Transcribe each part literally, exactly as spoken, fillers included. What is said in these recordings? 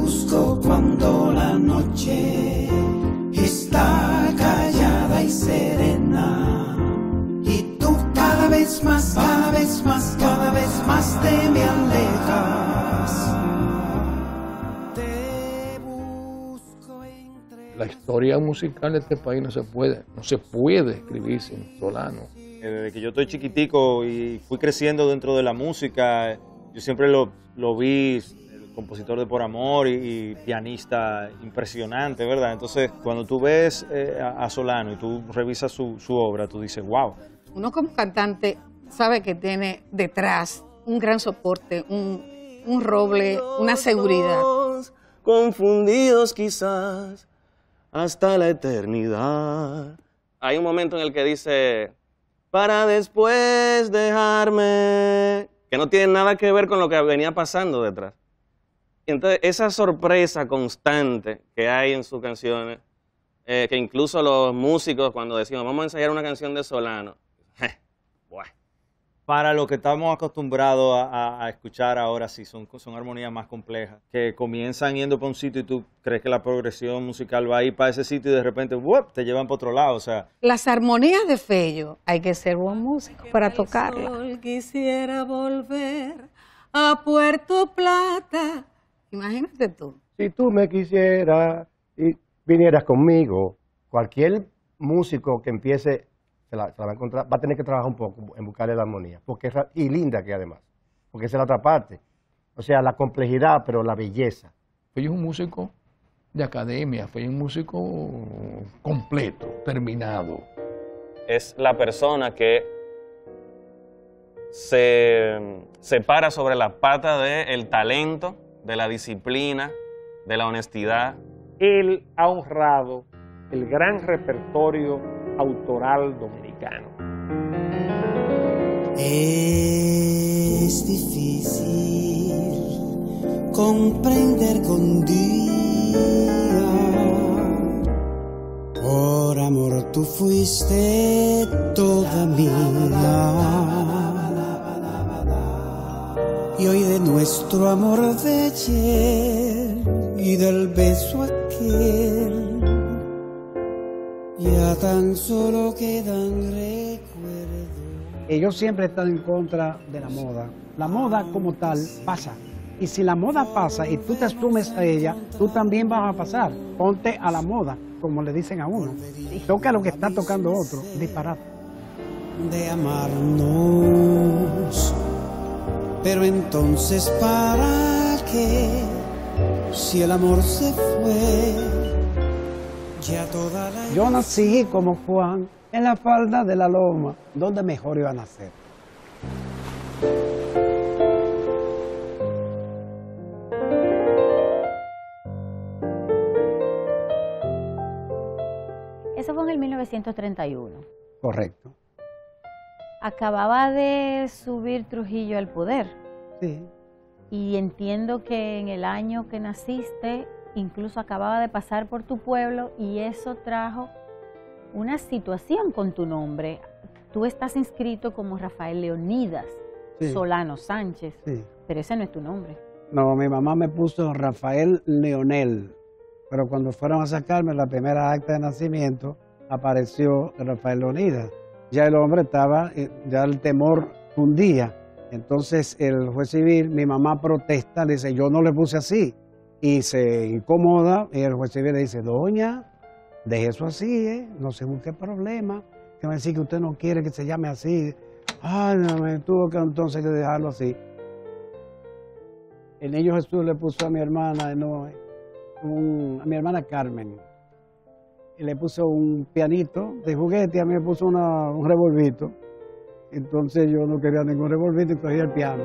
busco cuando la noche está callada y serena, y tú cada vez más, cada vez más, cada vez más te me alejas. Te busco entre... La historia musical de este país no se puede, no se puede escribir sin Solano. Desde que yo estoy chiquitico y fui creciendo dentro de la música, yo siempre lo, lo vi, el compositor de Por Amor y, y pianista impresionante, ¿verdad? Entonces, cuando tú ves eh, a, a Solano y tú revisas su, su obra, tú dices, wow. Uno como cantante sabe que tiene detrás un gran soporte, un, un roble, una seguridad. Confundidos quizás hasta la eternidad. Hay un momento en el que dice, para después dejarme, que no tiene nada que ver con lo que venía pasando detrás. Entonces, esa sorpresa constante que hay en sus canciones, eh, que incluso los músicos cuando decimos, vamos a ensayar una canción de Solano, bueno. Para lo que estamos acostumbrados a, a, a escuchar ahora, sí, son, son armonías más complejas, que comienzan yendo para un sitio y tú crees que la progresión musical va a ir para ese sitio y de repente ¡wup!, te llevan para otro lado. O sea, las armonías de Fello, hay que ser buen músico para tocarlas. Quisiera volver a Puerto Plata. Imagínate tú. Si tú me quisieras y vinieras conmigo, cualquier músico que empiece... Se la, se la va a encontrar, va a tener que trabajar un poco en buscarle la armonía, porque es, y linda que además, porque esa es la otra parte, o sea, la complejidad, pero la belleza. Fello es un músico de academia, Fello es un músico completo, terminado. Es la persona que se, se para sobre la pata del talento, de la disciplina, de la honestidad. Él ha honrado el gran repertorio autoral dominicano. Es difícil comprender con día. Por amor tú fuiste toda mía. Y hoy de nuestro amor de ayer y del beso aquel, ya tan solo quedan recuerdos. Ellos siempre están en contra de la moda. La moda como tal pasa. Y si la moda pasa y tú te asumes a ella, tú también vas a pasar. Ponte a la moda, como le dicen a uno. Toca lo que está tocando otro. Disparate. De amarnos. Pero entonces, ¿para qué? Si el amor se fue. Yo nací como Juan en la falda de la loma, donde mejor iba a nacer. Eso fue en el mil novecientos treinta y uno. Correcto. Acababa de subir Trujillo al poder. Sí. Y entiendo que en el año que naciste, incluso acababa de pasar por tu pueblo y eso trajo una situación con tu nombre. Tú estás inscrito como Rafael Leonidas sí. Solano Sánchez, sí. Pero ese no es tu nombre. No, mi mamá me puso Rafael Leonel, pero cuando fueron a sacarme la primera acta de nacimiento, apareció Rafael Leonidas. Ya el hombre estaba, ya el temor fundía. Entonces el juez civil, mi mamá protesta, le dice, yo no le puse así. Y se incomoda y el juez civil le dice, doña, deje eso así, ¿eh? No se busque problema, que me dice que usted no quiere que se llame así. Ay, no, me tuvo que entonces que dejarlo así. El niño Jesús le puso a mi hermana, no, un, a mi hermana Carmen, y le puso un pianito de juguete, y a mí me puso una, un revolvito. Entonces yo no quería ningún revolvito y cogí el piano.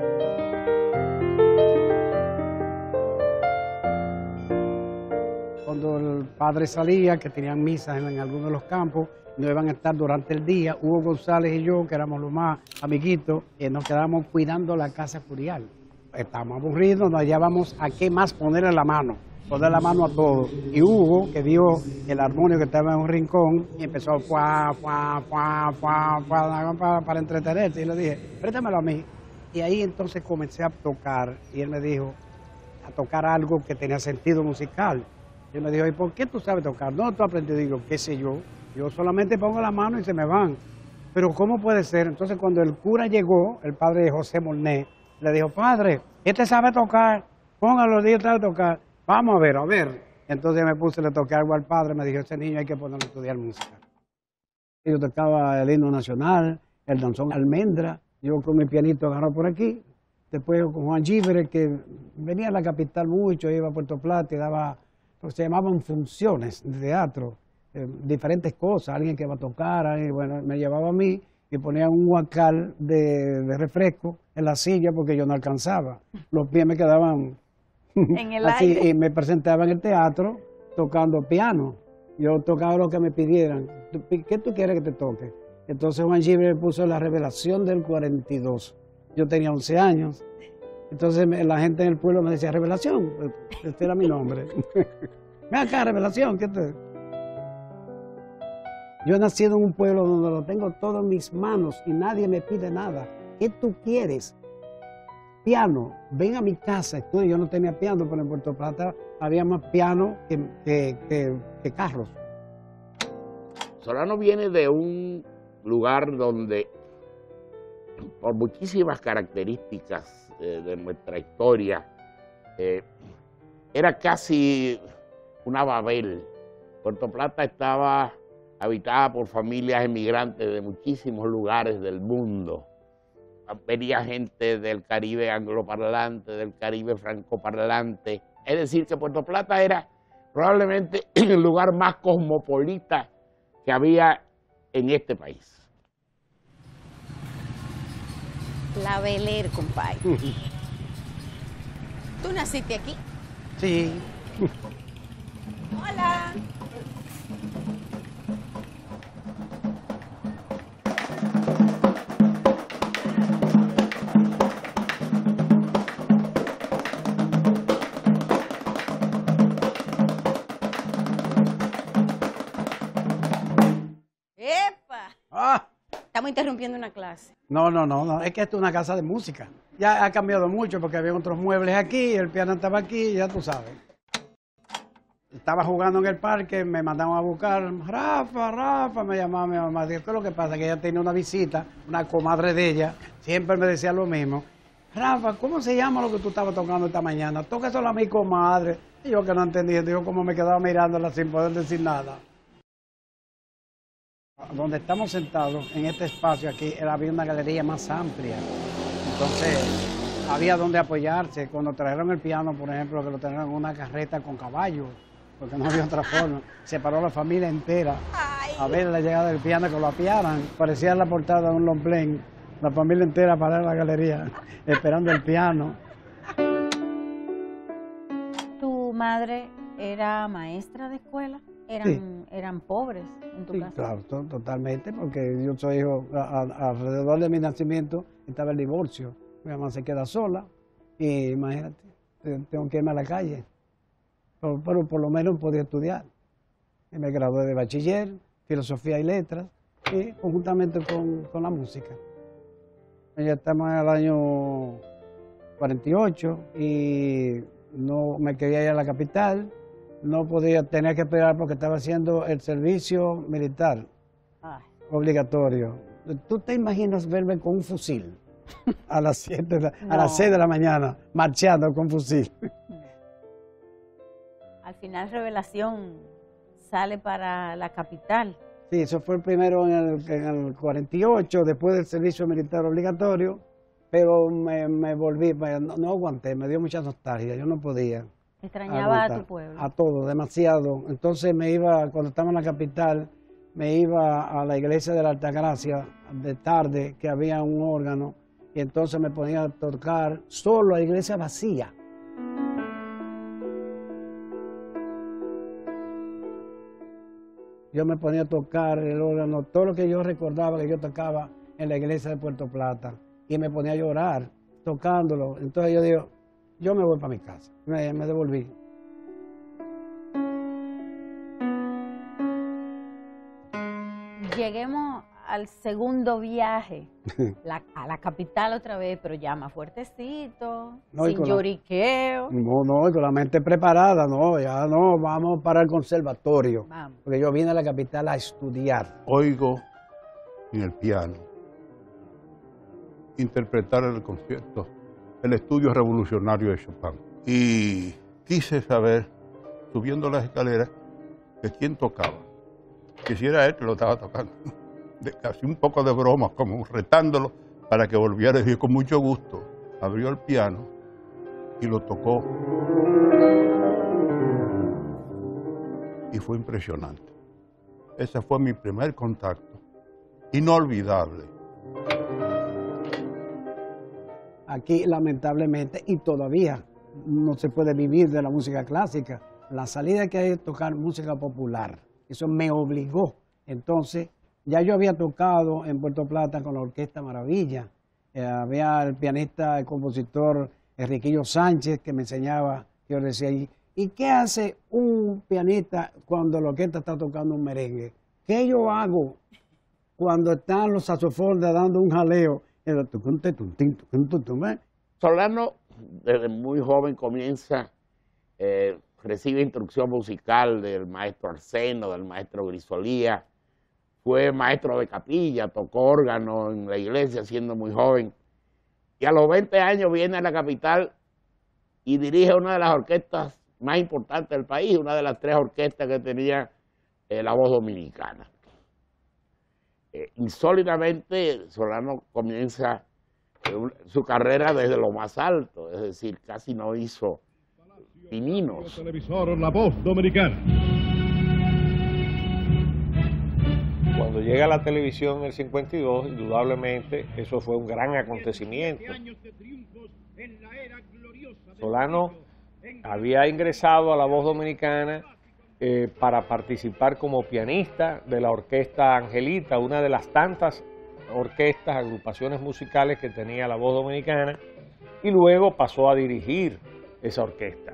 Cuando el padre salía, que tenían misas en, en algunos de los campos, no iban a estar durante el día, Hugo González y yo, que éramos los más amiguitos, eh, nos quedábamos cuidando la casa curial. Estábamos aburridos, nos hallábamos a qué más ponerle la mano, poner la mano a todo. Y Hugo, que vio el armonio que estaba en un rincón, y empezó a fuá, fuá, fuá, fuá, fuá, para, para entretenerse. Y le dije, préstamelo a mí. Y ahí entonces comencé a tocar, y él me dijo, a tocar algo que tenía sentido musical. Yo me dijo, ¿y por qué tú sabes tocar? No, tú aprendes, digo, qué sé yo. Yo solamente pongo la mano y se me van. Pero ¿cómo puede ser? Entonces cuando el cura llegó, el padre de José Morné, le dijo, padre, este sabe tocar, póngalo, este sabe tocar. Vamos a ver, a ver. Entonces me puse, le toqué algo al padre, me dijo, ese niño hay que ponerlo a estudiar música. Y yo tocaba el himno nacional, el danzón Almendra, yo con mi pianito agarrado por aquí. Después con Juan Gíbere, que venía a la capital mucho, iba a Puerto Plata y daba, lo que se llamaban funciones de teatro, eh, diferentes cosas, alguien que va a tocar, alguien, bueno, me llevaba a mí y ponía un huacal de, de refresco en la silla porque yo no alcanzaba. Los pies me quedaban en el así aire. y me presentaba en el teatro tocando piano. Yo tocaba lo que me pidieran. ¿Qué tú quieres que te toque? Entonces Juan Gíbere puso La Revelación del cuarenta y dos. Yo tenía once años. Entonces me, la gente en el pueblo me decía, Revelación, este era mi nombre. Ven acá, Revelación, ¿qué te...? Yo he nacido en un pueblo donde lo tengo todo en mis manos y nadie me pide nada. ¿Qué tú quieres? Piano, ven a mi casa, estudia. Yo no tenía piano, pero en Puerto Plata había más piano que, que, que, que carros. Solano viene de un lugar donde, por muchísimas características eh, de nuestra historia, eh, era casi una Babel. Puerto Plata estaba habitada por familias emigrantes de muchísimos lugares del mundo. Venía gente del Caribe angloparlante, del Caribe francoparlante. Es decir, que Puerto Plata era probablemente el lugar más cosmopolita que había en este país. La Beler, compadre. ¿Tú naciste aquí? Sí. Hola. ¡Epa! Ah. Estamos interrumpiendo una clase. No, no, no, no, es que esto es una casa de música. Ya ha cambiado mucho porque había otros muebles aquí, el piano estaba aquí, ya tú sabes. Estaba jugando en el parque, me mandaron a buscar, Rafa, Rafa, me llamaba mi mamá. Digo, ¿qué es lo que pasa? Que ella tenía una visita, una comadre de ella, siempre me decía lo mismo. Rafa, ¿cómo se llama lo que tú estabas tocando esta mañana? Toca solo a mi comadre. Y yo que no entendía, digo, como me quedaba mirándola sin poder decir nada. Donde estamos sentados, en este espacio aquí, había una galería más amplia. Entonces, había donde apoyarse. Cuando trajeron el piano, por ejemplo, que lo trajeron en una carreta con caballos, porque no había otra forma, se paró la familia entera a ver la llegada del piano, que lo apiaran. Parecía la portada de un long plane, la familia entera parada en la galería, esperando el piano. ¿Tu madre era maestra de escuela? ¿Eran, Sí. eran pobres en tu Sí, casa? claro, to- totalmente, porque yo soy hijo, a- a- alrededor de mi nacimiento estaba el divorcio. Mi mamá se queda sola y imagínate, te- tengo que irme a la calle. Pero, pero por lo menos podía estudiar. Y me gradué de bachiller, filosofía y letras, y conjuntamente con, con la música. Ya estamos en el año cuarenta y ocho y no me quería ir a la capital. No podía, tenía que esperar porque estaba haciendo el servicio militar Ay. obligatorio. ¿Tú te imaginas verme con un fusil a las siete, de la- a No. las seis de la mañana, marchando con fusil? Al final Revelación sale para la capital. Sí, eso fue primero en el, en el cuarenta y ocho, después del servicio militar obligatorio, pero me, me volví, me- no, no aguanté, me dio mucha nostalgia, yo no podía. Extrañaba a aguantar. tu pueblo. A todo, demasiado. Entonces me iba, cuando estaba en la capital, me iba a la iglesia de la Altagracia de tarde, que había un órgano, y entonces me ponía a tocar solo a la iglesia vacía. Yo me ponía a tocar el órgano, todo lo que yo recordaba que yo tocaba en la iglesia de Puerto Plata, y me ponía a llorar tocándolo. Entonces yo digo, yo me voy para mi casa, me, me devolví. Lleguemos al segundo viaje, la- a la capital otra vez, pero ya más fuertecito, No, y sin con la- lloriqueo. No, no, y con la mente preparada, no, ya no, vamos para el conservatorio. Vamos. Porque yo vine a la capital a estudiar. Oigo en el piano interpretar el concierto, el estudio revolucionario de Chopin. Y quise saber, subiendo las escaleras, de quién tocaba. Que si era él que lo estaba tocando. De, casi un poco de broma, como retándolo para que volviera. Y dije, con mucho gusto. Abrió el piano y lo tocó. Y fue impresionante. Ese fue mi primer contacto. Inolvidable. Aquí, lamentablemente, y todavía no se puede vivir de la música clásica. La salida que hay es tocar música popular. Eso me obligó. Entonces, ya yo había tocado en Puerto Plata con la Orquesta Maravilla. Eh, había el pianista, el compositor Enriquillo Sánchez que me enseñaba. Yo decía, ¿y, ¿y qué hace un pianista cuando la orquesta está tocando un merengue? ¿Qué yo hago cuando están los saxofones dando un jaleo? Solano, desde muy joven, comienza, eh, recibe instrucción musical del maestro Arseno, del maestro Grisolía. Fue maestro de capilla, tocó órgano en la iglesia siendo muy joven. Y a los veinte años viene a la capital y dirige una de las orquestas más importantes del país, una de las tres orquestas que tenía eh, la voz dominicana. Eh, insólitamente, Solano comienza eh, su carrera desde lo más alto, es decir, casi no hizo pininos. Televisor La Voz Dominicana. Cuando llega a la televisión en el cincuenta y dos, indudablemente eso fue un gran acontecimiento. Solano había ingresado a La Voz Dominicana eh, para participar como pianista de la Orquesta Angelita, una de las tantas orquestas, agrupaciones musicales que tenía La Voz Dominicana, y luego pasó a dirigir esa orquesta.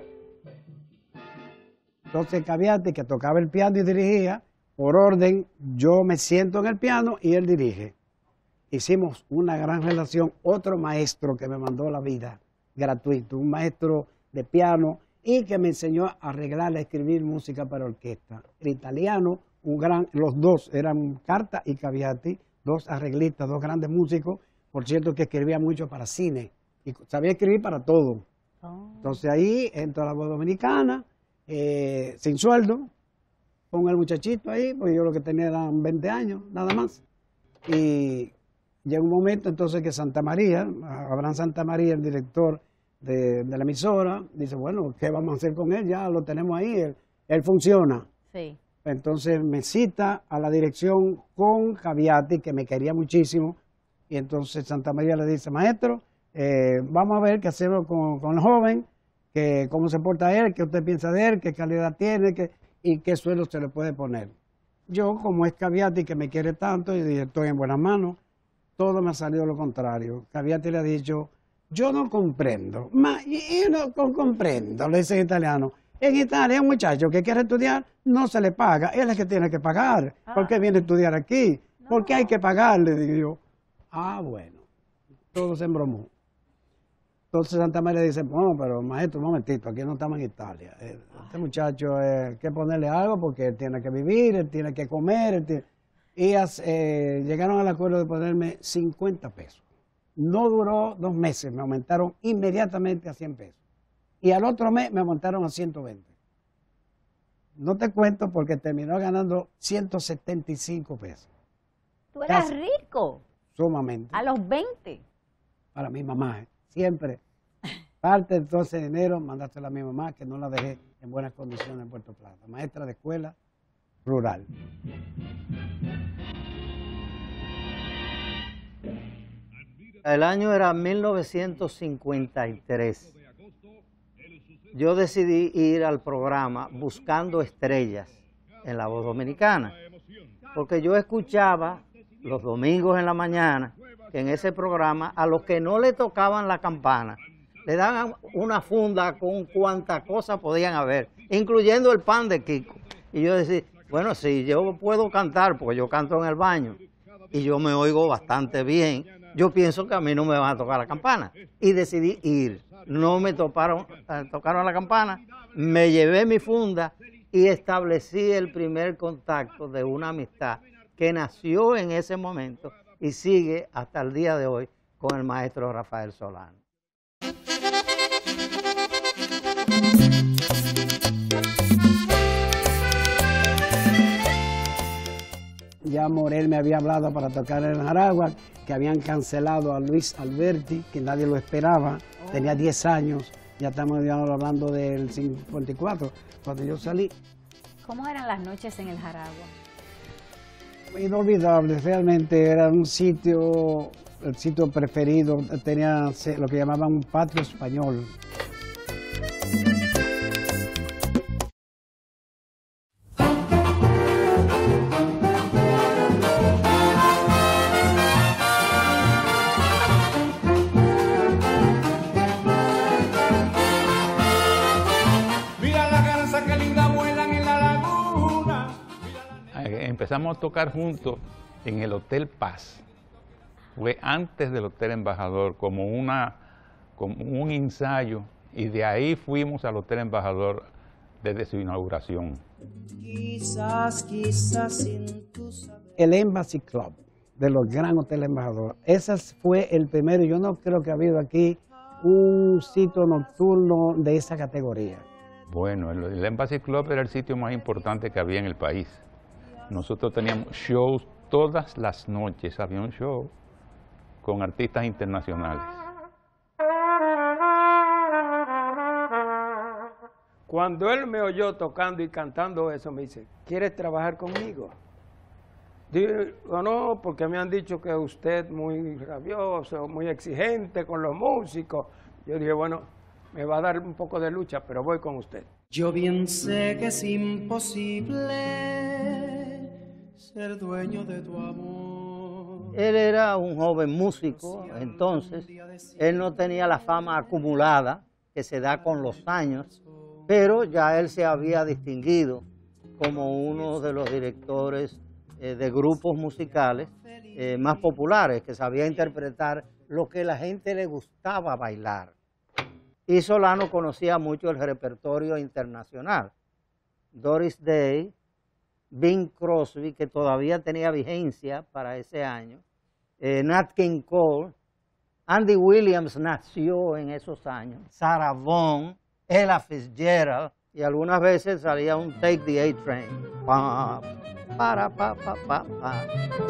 Entonces Caviati, que tocaba el piano y dirigía, por orden, yo me siento en el piano y él dirige. Hicimos una gran relación. Otro maestro que me mandó la vida, gratuito, un maestro de piano y que me enseñó a arreglar, a escribir música para orquesta. El italiano, un gran, los dos eran Carta y Caviati, dos arreglistas, dos grandes músicos, por cierto que escribía mucho para cine y sabía escribir para todo. Oh. Entonces ahí entro a La Voz Dominicana, eh, sin sueldo, con el muchachito ahí, porque yo lo que tenía eran veinte años, nada más. Y llega un momento entonces que Santa María, Abraham Santa María, el director de, de la emisora, dice, bueno, ¿qué vamos a hacer con él? Ya lo tenemos ahí, él, él funciona. Sí. Entonces me cita a la dirección con Caviati, que me quería muchísimo, y entonces Santa María le dice, maestro, eh, vamos a ver qué hacemos con, con el joven, que, cómo se porta él, qué usted piensa de él, qué calidad tiene, qué, y qué suelo se le puede poner. Yo, como es Caviati, que me quiere tanto, y dije, estoy en buenas manos, todo me ha salido lo contrario. Caviati le ha dicho, yo no comprendo, ma yo no comprendo, le dice en italiano. En Italia, un muchacho que quiere estudiar, no se le paga, él es el que tiene que pagar. Ah. ¿Por qué viene a estudiar aquí? No. ¿Por qué hay que pagarle? Digo yo, ah, bueno, todo se embromó. Entonces Santa María dice, bueno, pero maestro, un momentito, aquí no estamos en Italia. Este muchacho eh, hay que ponerle algo porque él tiene que vivir, él tiene que comer. Él tiene... Y eh, llegaron al acuerdo de ponerme cincuenta pesos. No duró dos meses, me aumentaron inmediatamente a cien pesos. Y al otro mes me aumentaron a ciento veinte. No te cuento porque terminó ganando ciento setenta y cinco pesos. ¿Tú eras Casi, rico? Sumamente. A los veinte. Para mi mamá, ¿eh? Siempre. Parte entonces de dinero, mandársela a mi mamá, que no la dejé en buenas condiciones en Puerto Plata. Maestra de escuela rural. El año era mil novecientos cincuenta y tres. Yo decidí ir al programa Buscando Estrellas en La Voz Dominicana, porque yo escuchaba los domingos en la mañana que en ese programa a los que no le tocaban la campana le daban una funda con cuantas cosas podían haber, incluyendo el pan de Kiko. Y yo decía, bueno, si yo puedo cantar, porque yo canto en el baño, y yo me oigo bastante bien, yo pienso que a mí no me van a tocar la campana. Y decidí ir. No me toparon, tocaron la campana, me llevé mi funda y establecí el primer contacto de una amistad que nació en ese momento y sigue hasta el día de hoy con el maestro Rafael Solano. Ya Morel me había hablado para tocar en Jaragua, que habían cancelado a Luis Alberti, que nadie lo esperaba, oh. Tenía diez años, ya estamos hablando del cincuenta y cuatro, cuando yo salí. ¿Cómo eran las noches en el Jaragua? Inolvidable, realmente era un sitio, el sitio preferido, tenía lo que llamaban un patio español. Empezamos a tocar juntos en el Hotel Paz. Fue antes del Hotel Embajador, como, una, como un ensayo, y de ahí fuimos al Hotel Embajador desde su inauguración. Quizás, quizás sin tu saber. El Embassy Club de los Gran Hotel Embajador, ese fue el primero. Yo no creo que ha habido aquí un sitio nocturno de esa categoría. Bueno, el, el Embassy Club era el sitio más importante que había en el país. Nosotros teníamos shows todas las noches, había un show con artistas internacionales. Cuando él me oyó tocando y cantando eso, me dice, ¿quieres trabajar conmigo? Digo, no, porque me han dicho que usted es muy rabioso, muy exigente con los músicos. Yo dije, bueno, me va a dar un poco de lucha, pero voy con usted. Yo bien sé que es imposible ser dueño de tu amor. Él era un joven músico, entonces él no tenía la fama acumulada que se da con los años, pero ya él se había distinguido como uno de los directores eh, de grupos musicales eh, más populares, que sabía interpretar lo que la gente le gustaba bailar. Y Solano conocía mucho el repertorio internacional. Doris Day, Bing Crosby, que todavía tenía vigencia para ese año, eh, Nat King Cole, Andy Williams nació en esos años, Sarah Vaughan, Ella Fitzgerald, y algunas veces salía un Take the A-Train. Pa, para, pa, pa, pa, pa.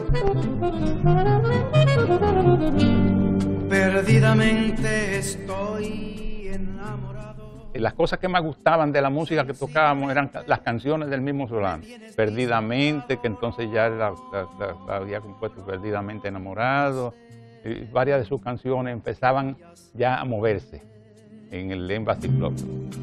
Perdidamente estoy enamorado. Las cosas que más gustaban de la música que tocábamos eran las canciones del mismo Solano. Perdidamente, que entonces ya la, la, la, la había compuesto Perdidamente Enamorado. Y varias de sus canciones empezaban ya a moverse en el Embassy Club.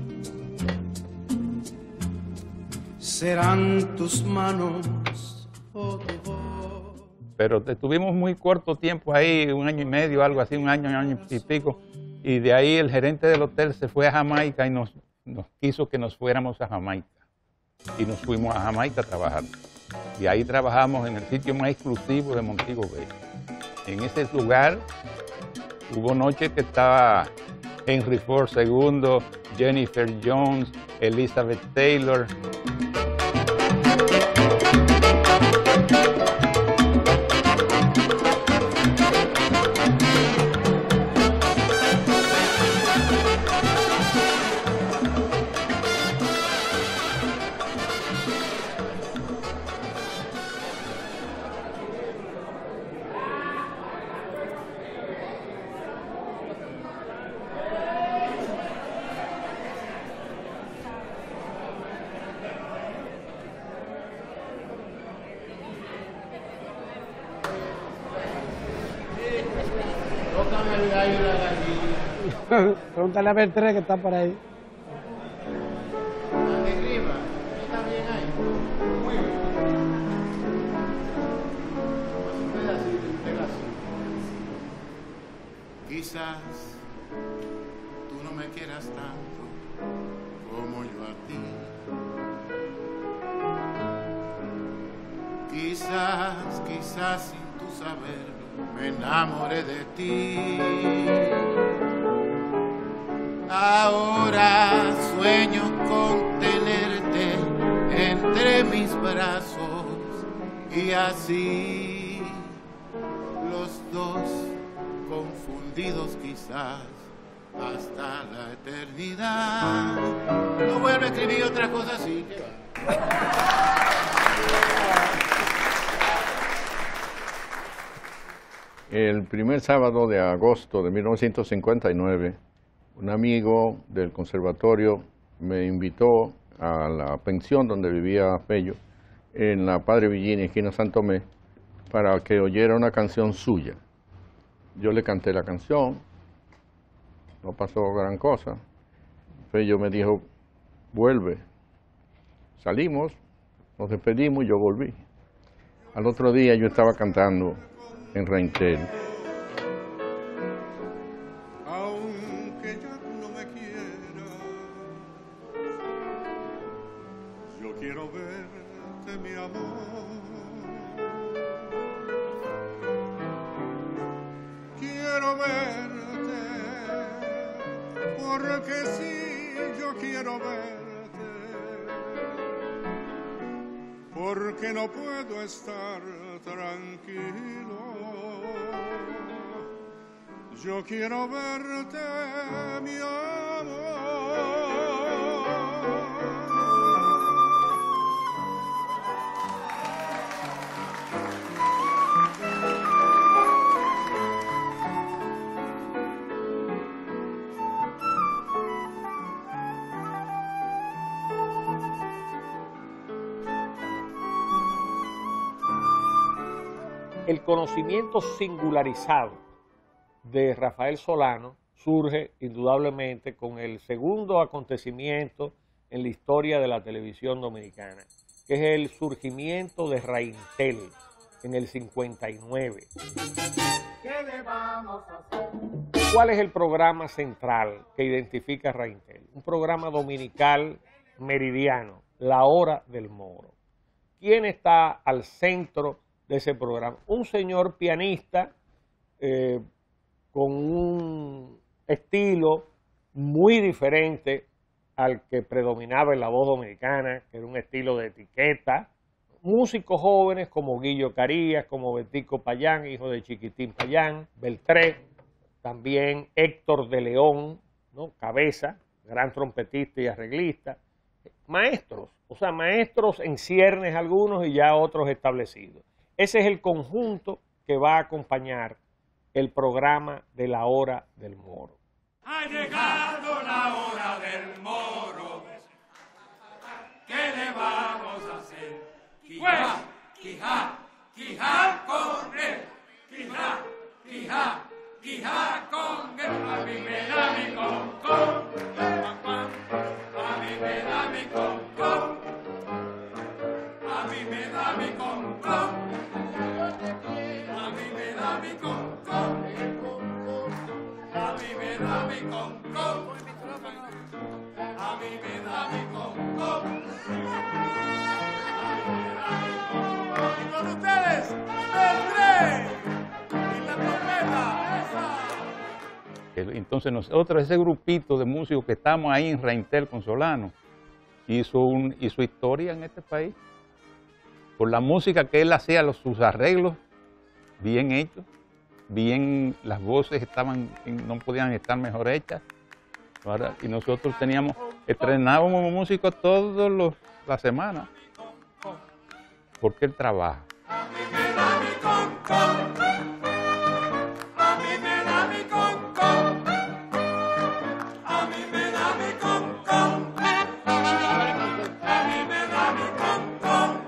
Serán tus manos o tu voz. Pero estuvimos muy corto tiempo ahí, un año y medio, algo así, un año, un año y pico. Y de ahí el gerente del hotel se fue a Jamaica y nos, nos quiso que nos fuéramos a Jamaica. Y nos fuimos a Jamaica a trabajar. Y ahí trabajamos en el sitio más exclusivo de Montego Bay. En ese lugar hubo noches que estaba Henry Ford segundo, Jennifer Jones, Elizabeth Taylor. Pregúntale a Bertré que está por ahí. Arriba, está bien ahí. Muy bien. Un pedacito, un pedacito. Quizás tú no me quieras tanto como yo a ti. Quizás, quizás sin tu saberlo, me enamoré de ti. Ahora sueño con tenerte entre mis brazos y así los dos confundidos quizás hasta la eternidad. No vuelve a escribir otra cosa así. ¿Qué va? El primer sábado de agosto de mil novecientos cincuenta y nueve, un amigo del conservatorio me invitó a la pensión donde vivía Fello, en la Padre Villini, esquina San Tomé, para que oyera una canción suya. Yo le canté la canción, no pasó gran cosa. Fello me dijo, vuelve. Salimos, nos despedimos y yo volví. Al otro día yo estaba cantando en Reintel. Aunque ya no me quiera, yo quiero verte, mi amor. Quiero verte, porque sí, yo quiero verte, porque no puedo estar tranquilo. Yo quiero verte, mi amor. El conocimiento singularizado de Rafael Solano surge indudablemente con el segundo acontecimiento en la historia de la televisión dominicana, que es el surgimiento de Reintel en el cincuenta y nueve. ¿Qué le vamos a hacer? ¿Cuál es el programa central que identifica a Reintel? Un programa dominical meridiano, La Hora del Moro. ¿Quién está al centro de ese programa? Un señor pianista eh, con un estilo muy diferente al que predominaba en la voz dominicana, que era un estilo de etiqueta. Músicos jóvenes como Guillo Carías, como Betico Payán, hijo de Chiquitín Payán, Beltré, también Héctor de León, ¿no? Cabeza, gran trompetista y arreglista. Maestros, o sea, maestros en ciernes algunos y ya otros establecidos. Ese es el conjunto que va a acompañar el programa de La Hora del Moro. Ha llegado la hora del moro. ¿Qué le vamos a hacer? Quijá, quijá, quijá con él. Quijá, quijá, quijá con él. A mí me da mi concón. A mí me da mi concón. A mí me da mi concón. A mí me da mi concón. A mí me da mi concón. A mí me da mi concón. Y con ustedes, Beltré y la trompeta, esa. Entonces nosotros, ese grupito de músicos que estamos ahí en Reintel con Solano, hizo, un, hizo historia en este país. Por la música que él hacía, los, sus arreglos bien hechos, bien, las voces estaban, no podían estar mejor hechas. Ahora, y nosotros teníamos, estrenábamos músicos todas las semanas, porque él trabaja. A mí me da mi concón. A mí me da mi concón. A mí me da mi concón. A mí me da mi concón.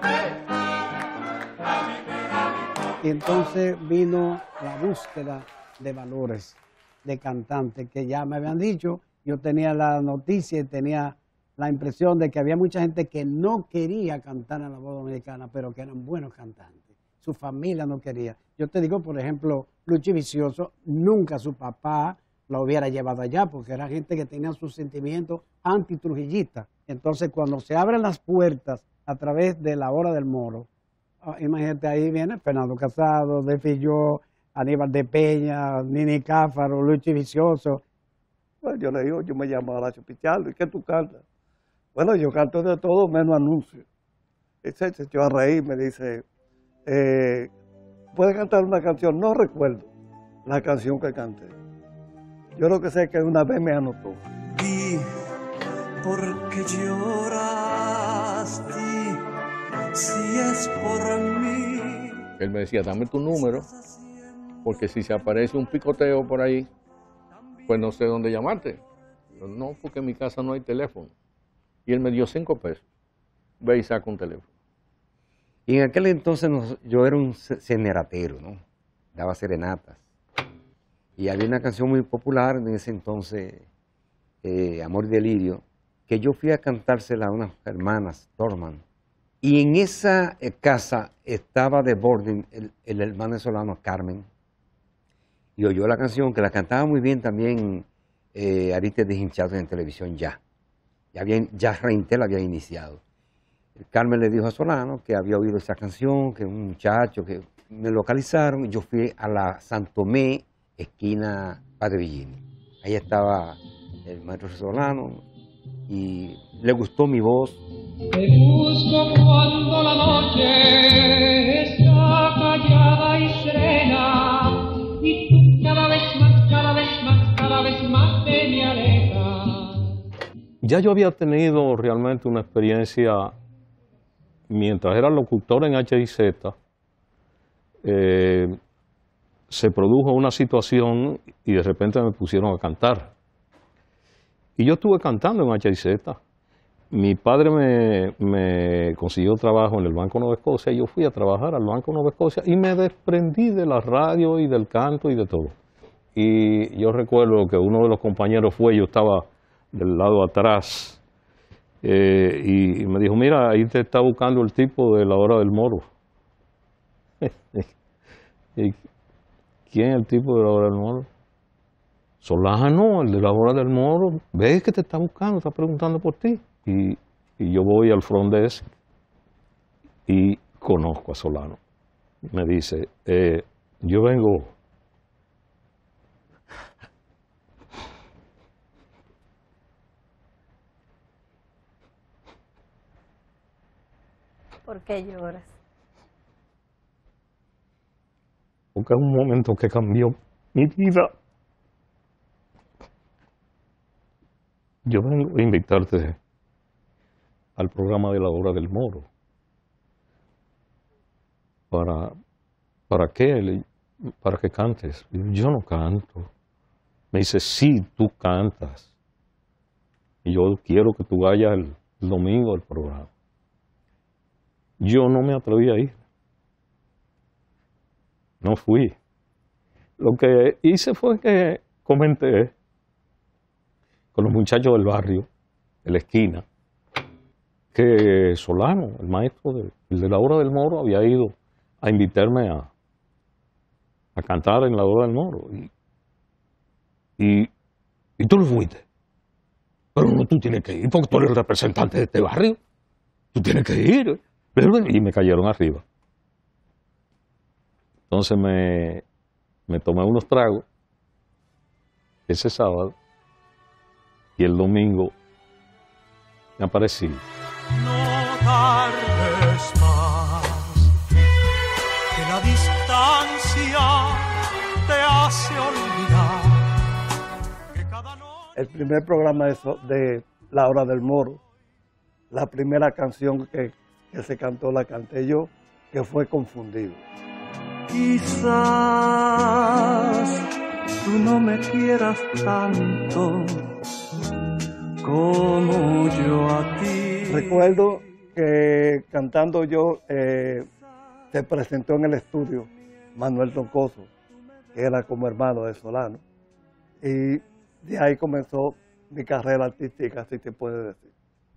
A mí me da mi concón. Y entonces vino la búsqueda de valores de cantantes que ya me habían dicho. Yo tenía la noticia y tenía la impresión de que había mucha gente que no quería cantar en la voz dominicana, pero que eran buenos cantantes. Su familia no quería. Yo te digo, por ejemplo, Luchi Vicioso, nunca su papá lo hubiera llevado allá, porque era gente que tenía sus sentimientos antitrujillistas. Entonces, cuando se abren las puertas a través de La Hora del Moro, Ah, imagínate, ahí viene Fernando Casado, De Filló, Aníbal de Peña, Nini Cáfaro, Luchi Vicioso. Pues yo le digo, yo me llamo Horacio Pichardo, ¿y qué tú cantas? Bueno, yo canto de todo menos anuncios. Y se echó a reír, me dice, eh, ¿puedes cantar una canción? No recuerdo la canción que canté. Yo lo que sé es que una vez me anotó. Di, ¿por qué lloras? Di, si es por mí. Él me decía, dame tu número, porque si se aparece un picoteo por ahí, pues no sé dónde llamarte. Yo, no, porque en mi casa no hay teléfono. Y él me dio cinco pesos. Ve y saca un teléfono. Y en aquel entonces nos, yo era un serenatero, ¿no? Daba serenatas. Y había una canción muy popular en ese entonces, eh, Amor y Delirio, que yo fui a cantársela a unas hermanas, Dorman. Y en esa eh, casa estaba de boarding el, el hermano venezolano Carmen. Y oyó la canción, que la cantaba muy bien también eh, Aristes de Hinchado en televisión ya. Ya, había, ya Reintel había iniciado. Carmen le dijo a Solano que había oído esa canción, que un muchacho, que me localizaron. Yo fui a la Santomé, esquina Padre Villini. Ahí estaba el maestro Solano y le gustó mi voz. Te busco cuando la noche está callada y serena y tú cada vez más, cada vez más, cada vez más te me alejas. Ya yo había tenido realmente una experiencia mientras era locutor en H I Z. Eh, se produjo una situación y de repente me pusieron a cantar. Y yo estuve cantando en H I Z. Mi padre me, me consiguió trabajo en el Banco Nueva Escocia y yo fui a trabajar al Banco Nueva Escocia y me desprendí de la radio y del canto y de todo. Y yo recuerdo que uno de los compañeros fue, yo estaba del lado atrás, eh, y, y me dijo, mira, ahí te está buscando el tipo de la hora del moro. ¿Y quién es el tipo de la hora del moro? Solano, el de la hora del moro. ¿Ves que te está buscando, está preguntando por ti? Y, y yo voy al front desk y conozco a Solano. Me dice, eh, yo vengo... ¿Por qué lloras? Porque es un momento que cambió mi vida. Yo vengo a invitarte al programa de la hora del moro. ¿Para, para qué? Para que cantes. Yo no canto. Me dice, sí, tú cantas. Y yo quiero que tú vayas el, el domingo al programa. Yo no me atreví a ir. No fui. Lo que hice fue que comenté con los muchachos del barrio, de la esquina, que Solano, el maestro de, el de la hora del moro, había ido a invitarme a, a cantar en la hora del moro. Y, y, y tú no fuiste. Pero no, tú tienes que ir porque tú eres el representante de este barrio. Tú tienes que ir. Y me cayeron arriba. Entonces me, me tomé unos tragos ese sábado y el domingo me aparecí. No tardes más, que la distancia te hace olvidar. Que cada noche... El primer programa de, so, de La Hora del Moro, la primera canción que, que se cantó la canté yo, que fue Confundido. Quizás tú no me quieras tanto como yo a ti. Recuerdo que cantando yo eh, se presentó en el estudio Manuel Troncoso, que era como hermano de Solano, y de ahí comenzó mi carrera artística, así te puede decir.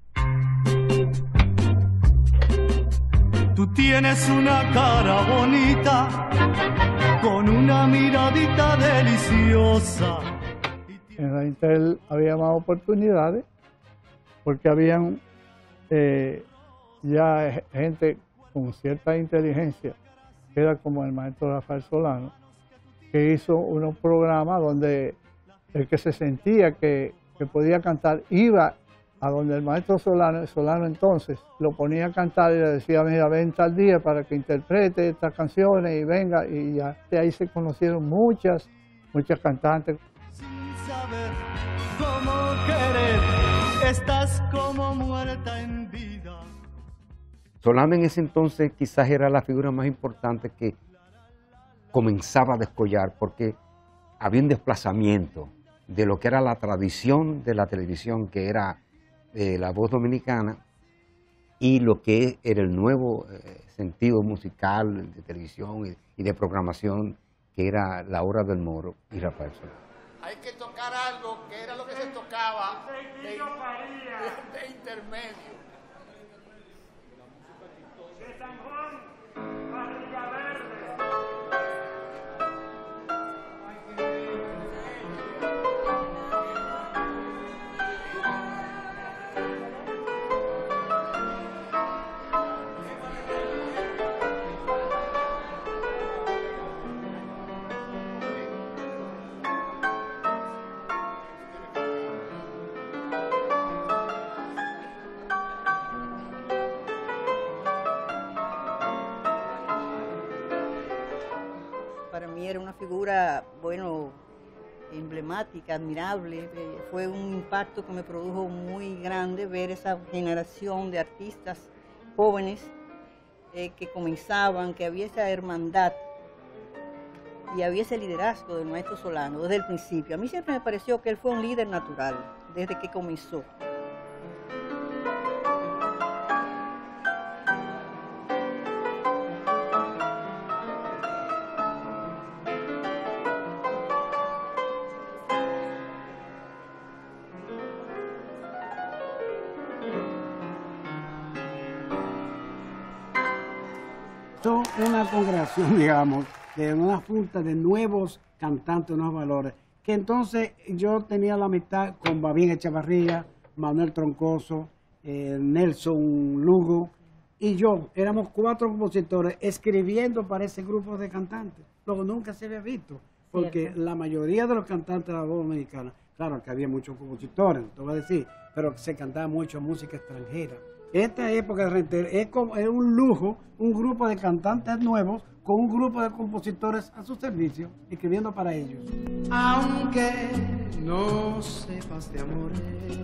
Tú tienes una cara bonita, con una miradita deliciosa. En la Intel había más oportunidades, porque habían eh, ya gente con cierta inteligencia, que era como el maestro Rafael Solano, que hizo unos programas donde el que se sentía que, que podía cantar iba a donde el maestro Solano, Solano entonces lo ponía a cantar y le decía, mira, ven tal día para que interprete estas canciones y venga, y ya de ahí se conocieron muchas, muchas cantantes. Sin saber cómo querer, estás como muerta en vida. Solano en ese entonces quizás era la figura más importante que comenzaba a descollar, porque había un desplazamiento de lo que era la tradición de la televisión, que era eh, La Voz Dominicana, y lo que era el nuevo eh, sentido musical de televisión y, y de programación, que era La Hora del Moro y Rafael Solano. Hay que tocar algo que era lo que se tocaba de, de, de intermedio. Para mí era una figura, bueno, emblemática, admirable. Eh, fue un impacto que me produjo muy grande ver esa generación de artistas jóvenes eh, que comenzaban, que había esa hermandad y había ese liderazgo del maestro Solano desde el principio. A mí siempre me pareció que él fue un líder natural desde que comenzó. Una congregación, digamos, de una junta de nuevos cantantes, nuevos valores, que entonces yo tenía la amistad con Babín Echavarría, Manuel Troncoso, eh, Nelson Lugo, y yo, éramos cuatro compositores escribiendo para ese grupo de cantantes, lo que nunca se había visto, porque Cierto. La mayoría de los cantantes de la voz dominicana, claro que había muchos compositores, te voy a decir, pero se cantaba mucho música extranjera. Esta época de Rentel es, como, es un lujo, un grupo de cantantes nuevos con un grupo de compositores a su servicio, escribiendo para ellos. Aunque no sepas de amores,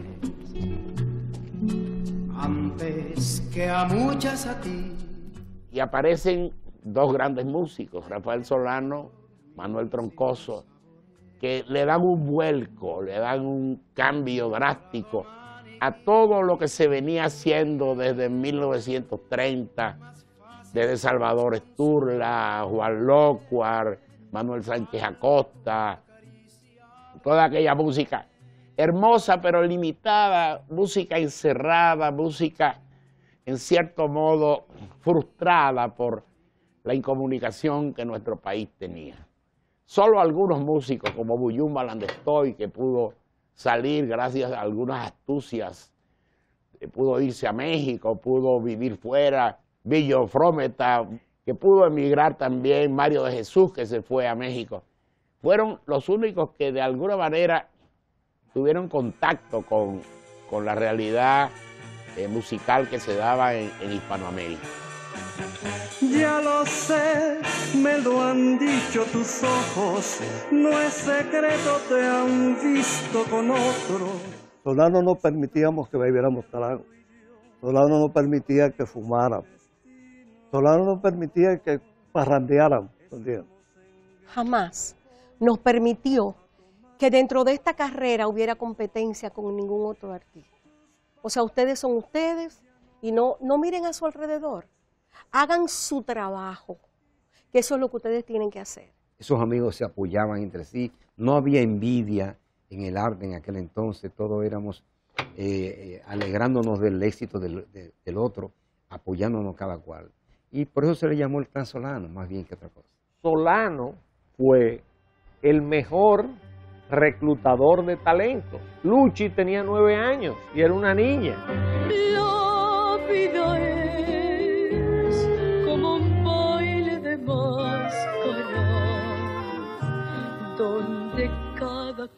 antes que a muchas a ti. Y aparecen dos grandes músicos, Rafael Solano, Manuel Troncoso, que le dan un vuelco, le dan un cambio drástico a todo lo que se venía haciendo desde mil novecientos treinta, desde Salvador Esturla, Juan Lócuar, Manuel Sánchez Acosta, toda aquella música hermosa pero limitada, música encerrada, música en cierto modo frustrada por la incomunicación que nuestro país tenía. Solo algunos músicos como Buyumba Landestoy, que pudo salir gracias a algunas astucias, pudo irse a México, pudo vivir fuera, Billo Frometa, que pudo emigrar también, Mario de Jesús, que se fue a México, fueron los únicos que de alguna manera tuvieron contacto con, con la realidad eh, musical que se daba en, en Hispanoamérica. Ya lo sé, me lo han dicho tus ojos, no es secreto, te han visto con otro. Solano no permitíamos que bebiéramos trago, Solano no permitía que fumáramos, Solano no permitía que parrandeáramos. ¿Entiendes? Jamás nos permitió que dentro de esta carrera hubiera competencia con ningún otro artista. O sea, ustedes son ustedes y no, no miren a su alrededor. Hagan su trabajo, que eso es lo que ustedes tienen que hacer. Esos amigos se apoyaban entre sí, no había envidia en el arte en aquel entonces, todos éramos eh, eh, alegrándonos del éxito del, de, del otro, apoyándonos cada cual. Y por eso se le llamó el Clan Solano, más bien que otra cosa. Solano fue el mejor reclutador de talento. Luchi tenía nueve años y era una niña. La vida es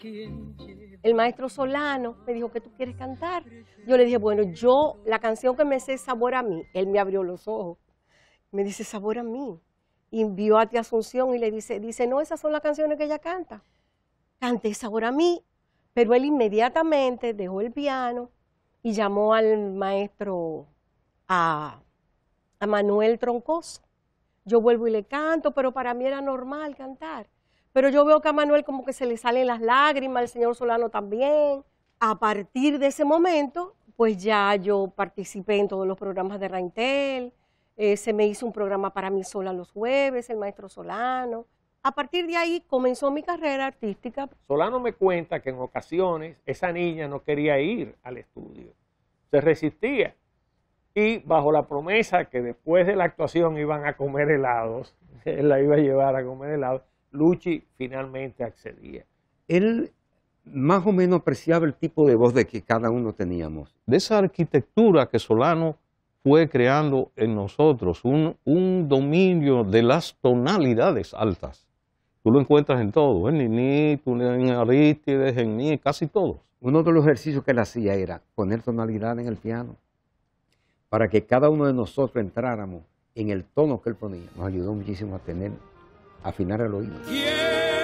El maestro Solano me dijo, ¿qué tú quieres cantar? Yo le dije, bueno, yo, la canción que me sé es Sabor a mí. Él me abrió los ojos. Me dice, Sabor a mí. Y vio a Tía Asunción y le dice, dice, no, esas son las canciones que ella canta. Canté Sabor a mí. Pero él inmediatamente dejó el piano y llamó al maestro, a, a Manuel Troncoso. Yo vuelvo y le canto, pero para mí era normal cantar. Pero yo veo que a Manuel como que se le salen las lágrimas, al señor Solano también. A partir de ese momento, pues ya yo participé en todos los programas de Raintel, eh, se me hizo un programa para mí sola los jueves, el maestro Solano. A partir de ahí comenzó mi carrera artística. Solano me cuenta que en ocasiones esa niña no quería ir al estudio, se resistía. Y bajo la promesa que después de la actuación iban a comer helados, él la iba a llevar a comer helados, Luchi finalmente accedía. Él más o menos apreciaba el tipo de voz de que cada uno teníamos. De esa arquitectura que Solano fue creando en nosotros, un, un dominio de las tonalidades altas. Tú lo encuentras en todo, en Ninito, en Arístides, en Ní, casi todos. Uno de los ejercicios que él hacía era poner tonalidad en el piano, para que cada uno de nosotros entráramos en el tono que él ponía. Nos ayudó muchísimo a tener, a afinar el oído. Quiero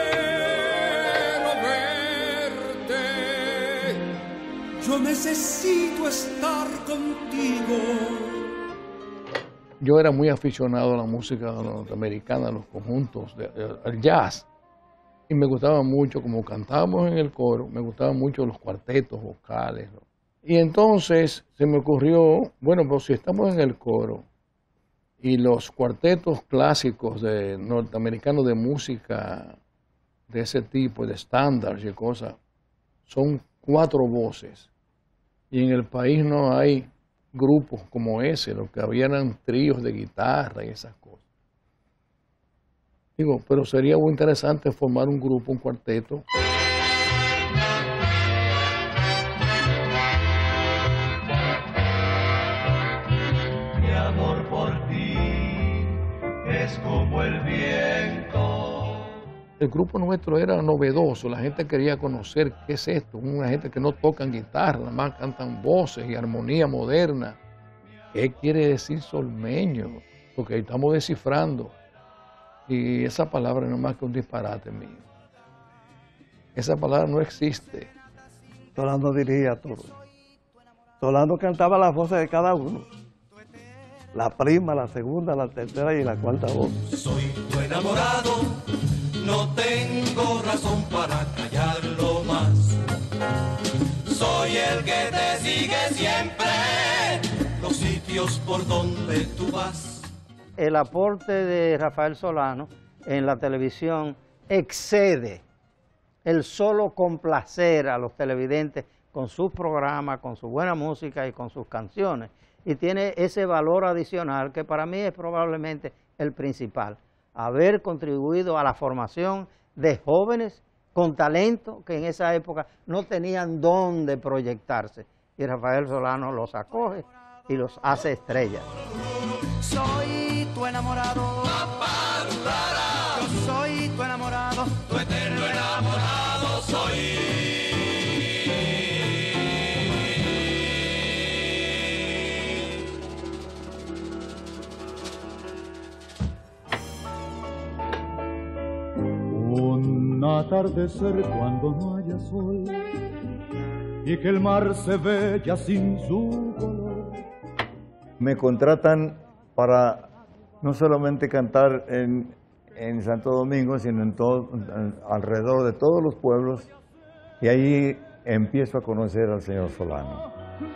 verte, yo necesito estar contigo. Yo era muy aficionado a la música norteamericana, a los conjuntos, de, de, al jazz. Y me gustaba mucho, como cantábamos en el coro, me gustaban mucho los cuartetos vocales, ¿no? Y entonces se me ocurrió, bueno, pues si estamos en el coro y los cuartetos clásicos de norteamericanos de música de ese tipo, de estándares y cosas, son cuatro voces. Y en el país no hay grupos como ese, lo que había eran tríos de guitarra y esas cosas. Digo, pero sería muy interesante formar un grupo, un cuarteto. Mi amor por ti es como el viento. El grupo nuestro era novedoso, la gente quería conocer qué es esto, una gente que no tocan guitarra, nada más cantan voces y armonía moderna. ¿Qué quiere decir solmeño? Porque ahí estamos descifrando. Y esa palabra no es más que un disparate mío. Esa palabra no existe. Solano dirigía todo. Solano cantaba las voces de cada uno. La prima, la segunda, la tercera y la cuarta voz. Soy tu enamorado, no tengo razón para callarlo más. Soy el que te sigue siempre, los sitios por donde tú vas. El aporte de Rafael Solano en la televisión excede el solo complacer a los televidentes con sus programas, con su buena música y con sus canciones. Y tiene ese valor adicional que para mí es probablemente el principal. Haber contribuido a la formación de jóvenes con talento que en esa época no tenían dónde proyectarse. Y Rafael Solano los acoge y los hace estrellas. Soy tu enamorado, yo soy tu enamorado, tu eterno enamorado soy. Un atardecer cuando no haya sol y que el mar se ve ya sin su color. Me contratan para no solamente cantar en, en Santo Domingo, sino en todo, en, alrededor de todos los pueblos, y ahí empiezo a conocer al señor Solano.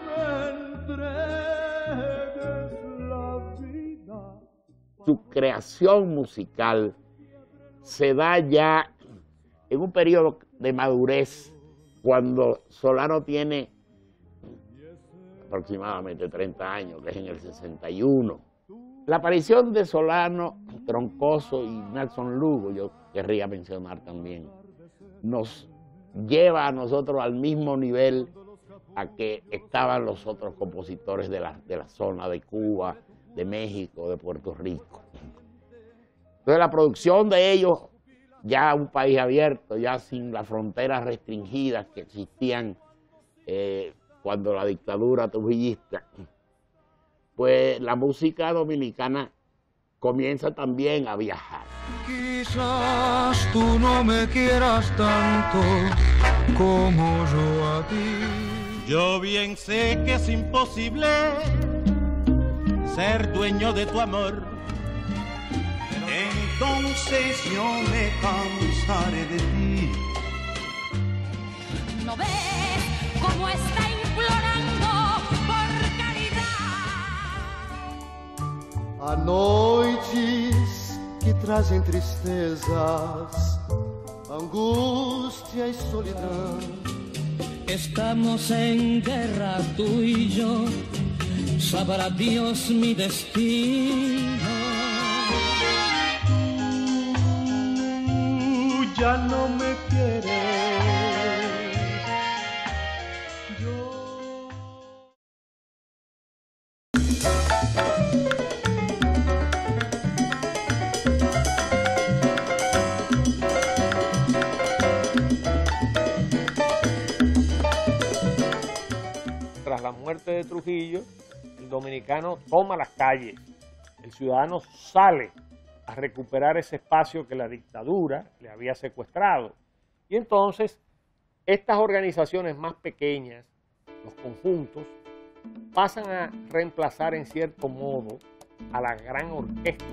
Su creación musical se da ya en un periodo de madurez, cuando Solano tiene aproximadamente treinta años, que es en el sesenta y uno. La aparición de Solano, Troncoso y Nelson Lugo, yo querría mencionar también, nos lleva a nosotros al mismo nivel a que estaban los otros compositores de la, de la zona de Cuba, de México, de Puerto Rico. Entonces la producción de ellos ya un país abierto, ya sin las fronteras restringidas que existían eh, cuando la dictadura trujillista, pues la música dominicana comienza también a viajar. Quizás tú no me quieras tanto como yo a ti. Yo bien sé que es imposible ser dueño de tu amor. Entonces yo me cansaré de ti. ¿No ves cómo está implorando por caridad? Há noites que trazem tristezas, angústia e solidão. Estamos en guerra tú y yo, sabrá Dios mi destino. Tú ya no me quieres. Tras la muerte de Trujillo, el dominicano toma las calles, el ciudadano sale a recuperar ese espacio que la dictadura le había secuestrado. Y entonces, estas organizaciones más pequeñas, los conjuntos, pasan a reemplazar en cierto modo a la gran orquesta.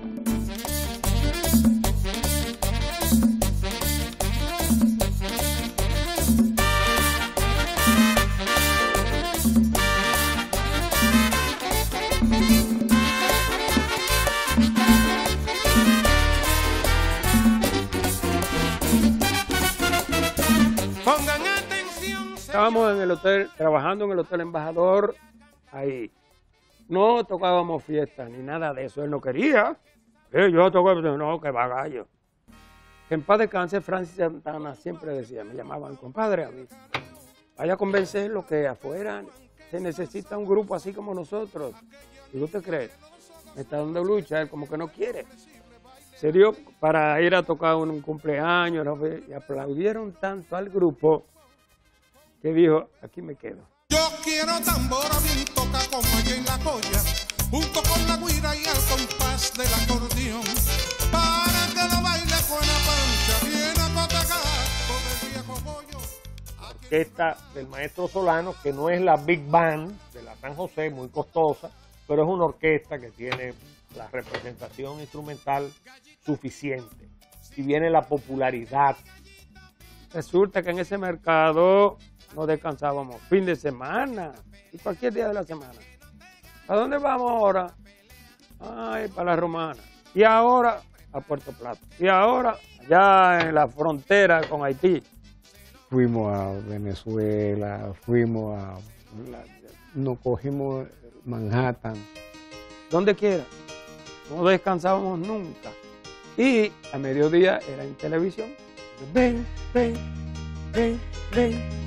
Pongan atención. Estábamos en el hotel, trabajando en el Hotel Embajador, ahí. No tocábamos fiestas ni nada de eso, él no quería. Eh, yo tocaba, no, que bagallo. Que en paz descanse, Francis Santana siempre decía, me llamaban compadre a mí. Vaya a convencerlo que afuera se necesita un grupo así como nosotros. ¿Y tú te crees? Me está dando lucha, él como que no quiere. Se dio para ir a tocar un, un cumpleaños, ¿no? Y aplaudieron tanto al grupo que dijo, aquí me quedo. Yo quiero tambora bien toca como allá en la joya, junto con la guira y al compás del acordeón, para que lo baile buena pancha, bien acotacar con el viejo pollo. Orquesta del maestro Solano, que no es la Big Band de la San José, muy costosa, pero es una orquesta que tiene la representación instrumental suficiente. Y viene la popularidad. Resulta que en ese mercado no descansábamos fin de semana y cualquier día de la semana. ¿A dónde vamos ahora? Ay, para la Romana. Y ahora a Puerto Plata. Y ahora allá en la frontera con Haití. Fuimos a Venezuela, fuimos a... nos cogimos Manhattan. Donde quiera. No descansábamos nunca. Y a mediodía era en televisión. Ven, ven, ven, ven.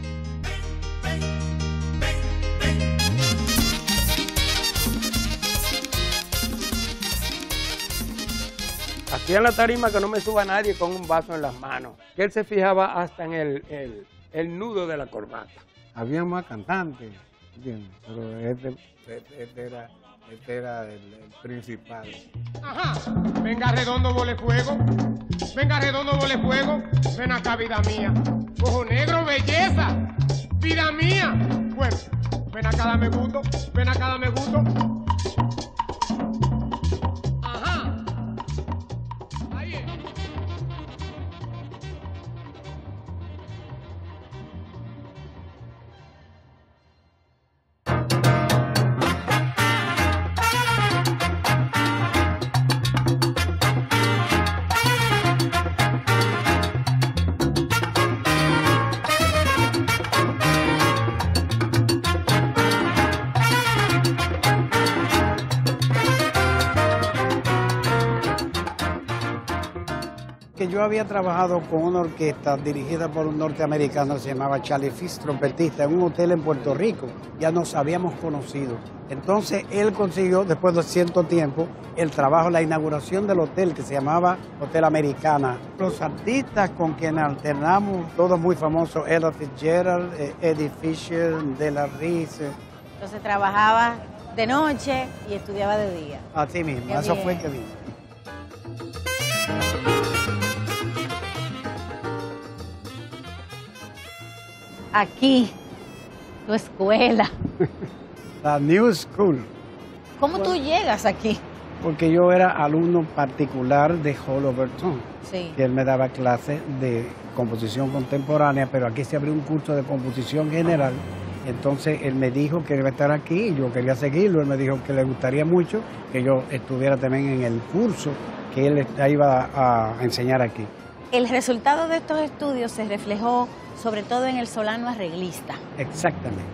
Aquí en la tarima que no me suba nadie con un vaso en las manos. Que él se fijaba hasta en el, el, el nudo de la corbata. Había más cantantes, ¿entiendes? Pero este, este, este era, este era el, el principal. Ajá, venga redondo, vole fuego. Venga redondo, vole fuego. Ven acá, vida mía. Ojo negro, belleza. Vida mía. Bueno, ven acá, dame gusto. Ven acá, dame gusto. que yo había trabajado con una orquesta dirigida por un norteamericano que se llamaba Charlie Fitz, trompetista, en un hotel en Puerto Rico. Ya nos habíamos conocido. Entonces él consiguió, después de cierto tiempo, el trabajo, la inauguración del hotel que se llamaba Hotel Americana. Los artistas con quienes alternamos, todos muy famosos, Ella Fitzgerald, Eddie Fisher, De La Rice. Entonces trabajaba de noche y estudiaba de día. Así mismo, Qué eso bien. fue que vino. Aquí, tu escuela. La New School, ¿Cómo tú llegas aquí? porque yo era alumno particular de Hall Overton, Sí. que él me daba clases de composición contemporánea, pero aquí se abrió un curso de composición general. Entonces él me dijo que iba a estar aquí y yo quería seguirlo. Él me dijo que le gustaría mucho que yo estuviera también en el curso que él iba a enseñar aquí. El resultado de estos estudios se reflejó sobre todo en el solano arreglista. Exactamente.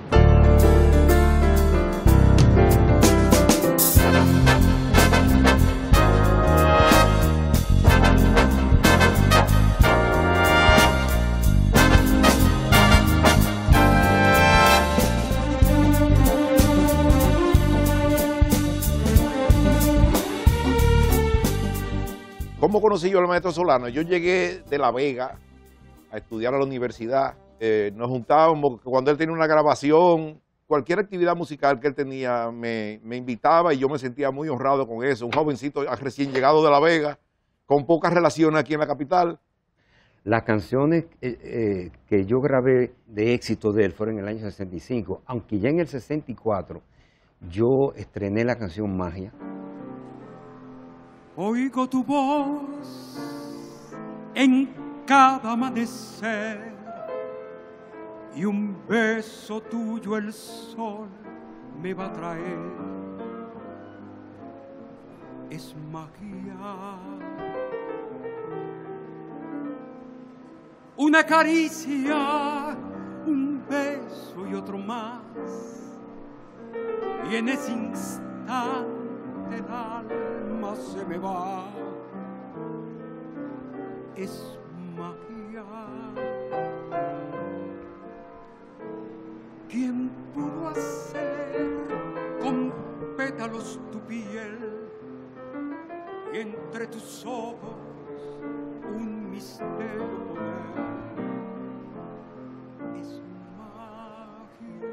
¿Cómo conocí yo al maestro Solano? Yo llegué de La Vega a estudiar a la universidad. Eh, nos juntábamos, cuando él tenía una grabación, cualquier actividad musical que él tenía, me, me invitaba y yo me sentía muy honrado con eso. Un jovencito recién llegado de La Vega, con pocas relaciones aquí en la capital. Las canciones eh, eh, que yo grabé de éxito de él fueron en el año sesenta y cinco, aunque ya en el sesenta y cuatro yo estrené la canción Magia. Oigo tu voz en cada amanecer y un beso tuyo el sol me va a traer. Es magia. Una caricia, un beso y otro más. Y en ese instante el alma se me va. Es magia. ¿Quién pudo hacer con pétalos tu piel y entre tus ojos un misterio poner? Es magia.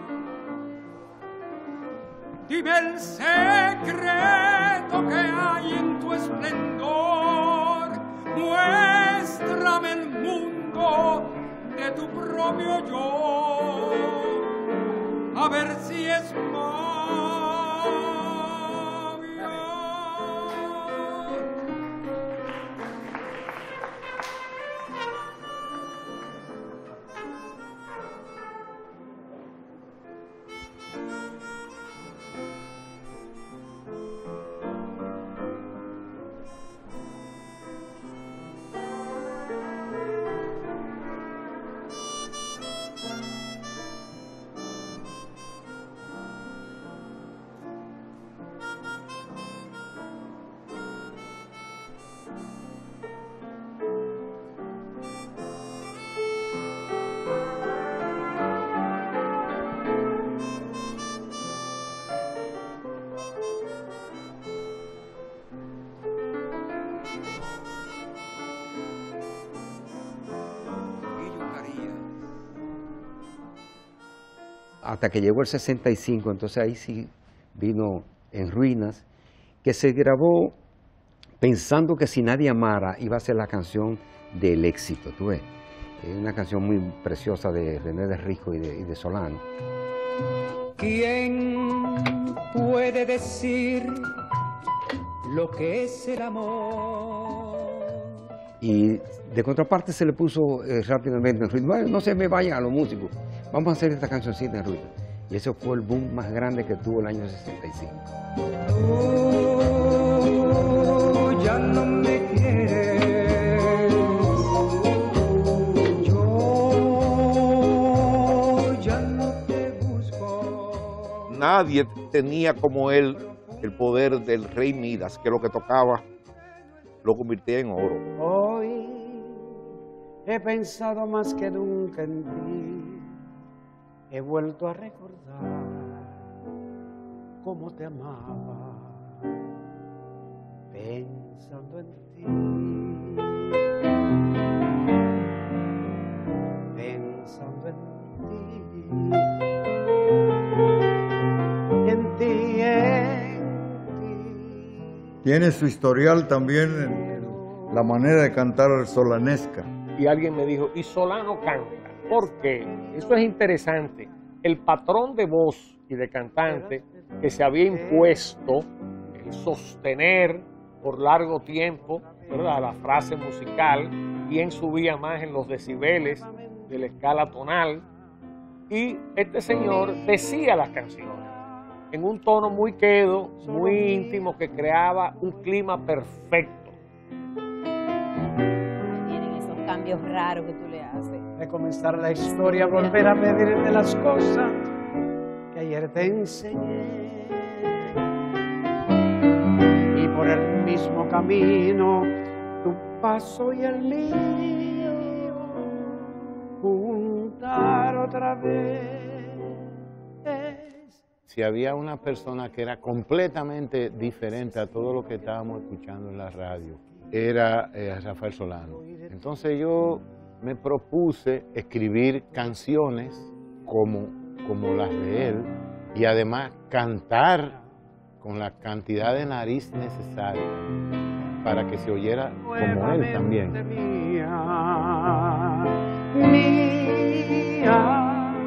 Dime el secreto que hay en tu esplendor, muéstrame el mundo de tu propio yo, a ver si es Hasta que llegó el sesenta y cinco, entonces ahí sí vino En Ruinas, que se grabó pensando que Si Nadie Amara iba a ser la canción del éxito, tú ves. Es una canción muy preciosa de René de Risco y de, y de Solano. ¿Quién puede decir lo que es el amor? Y de contraparte se le puso eh, rápidamente en ritmo. Bueno, no se me vayan a los músicos, vamos a hacer esta cancioncita en ruido. Y eso fue el boom más grande que tuvo el año sesenta y cinco. Tú ya no me quieres, yo ya no te busco. Nadie tenía como él el poder del rey Midas, que lo que tocaba lo convirtiera en oro. Hoy he pensado más que nunca en ti, he vuelto a recordar cómo te amaba, pensando en ti, pensando en ti, en ti, en ti. Tiene su historial también en la manera de cantar solanesca. Y alguien me dijo, y Solano canta. ¿Por qué? Eso es interesante. El patrón de voz y de cantante que se había impuesto, el sostener por largo tiempo, ¿verdad?, la frase musical, quien subía más en los decibeles de la escala tonal, y este señor decía las canciones en un tono muy quedo, muy íntimo, que creaba un clima perfecto. Tienen esos cambios raros que tú le haces. De comenzar la historia, volver a pedirte las cosas que ayer te enseñé. Y por el mismo camino, tu paso y el mío, juntar otra vez. Si había una persona que era completamente diferente a todo lo que estábamos escuchando en la radio, era eh, Rafael Solano. Entonces yo me propuse escribir canciones como, como las de él y además cantar con la cantidad de nariz necesaria para que se oyera como él también. Mía, mía.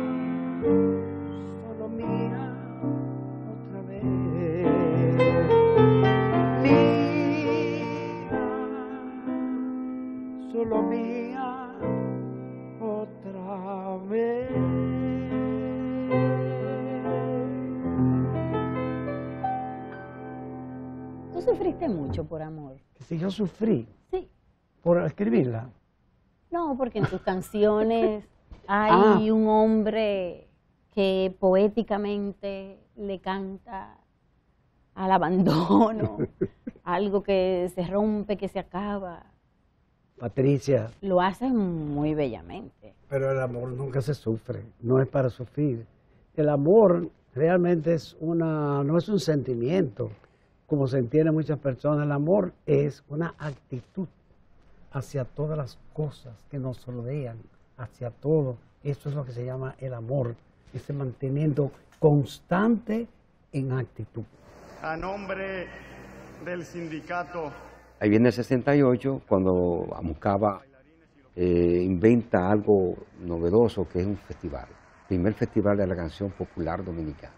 Solo mía, otra vez. ¿Tú sufriste mucho por amor? Si yo sufrí. Sí. Por escribirla. No, porque en tus canciones hay Ah. un hombre que poéticamente le canta al abandono, algo que se rompe, que se acaba. Patricia. Lo haces muy bellamente. Pero el amor nunca se sufre, no es para sufrir. El amor realmente es una, no es un sentimiento, como se entiende muchas personas. El amor es una actitud hacia todas las cosas que nos rodean, hacia todo. Eso es lo que se llama el amor, ese mantenimiento constante en actitud. A nombre del sindicato. Ahí viene el sesenta y ocho, cuando Amucaba eh, inventa algo novedoso, que es un festival, primer festival de la canción popular dominicana.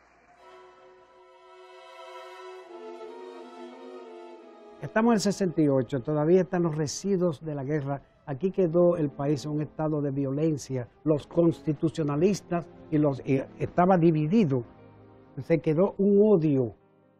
Estamos en el sesenta y ocho, todavía están los residuos de la guerra. Aquí quedó el país en un estado de violencia. Los constitucionalistas y los y estaba dividido. Se quedó un odio.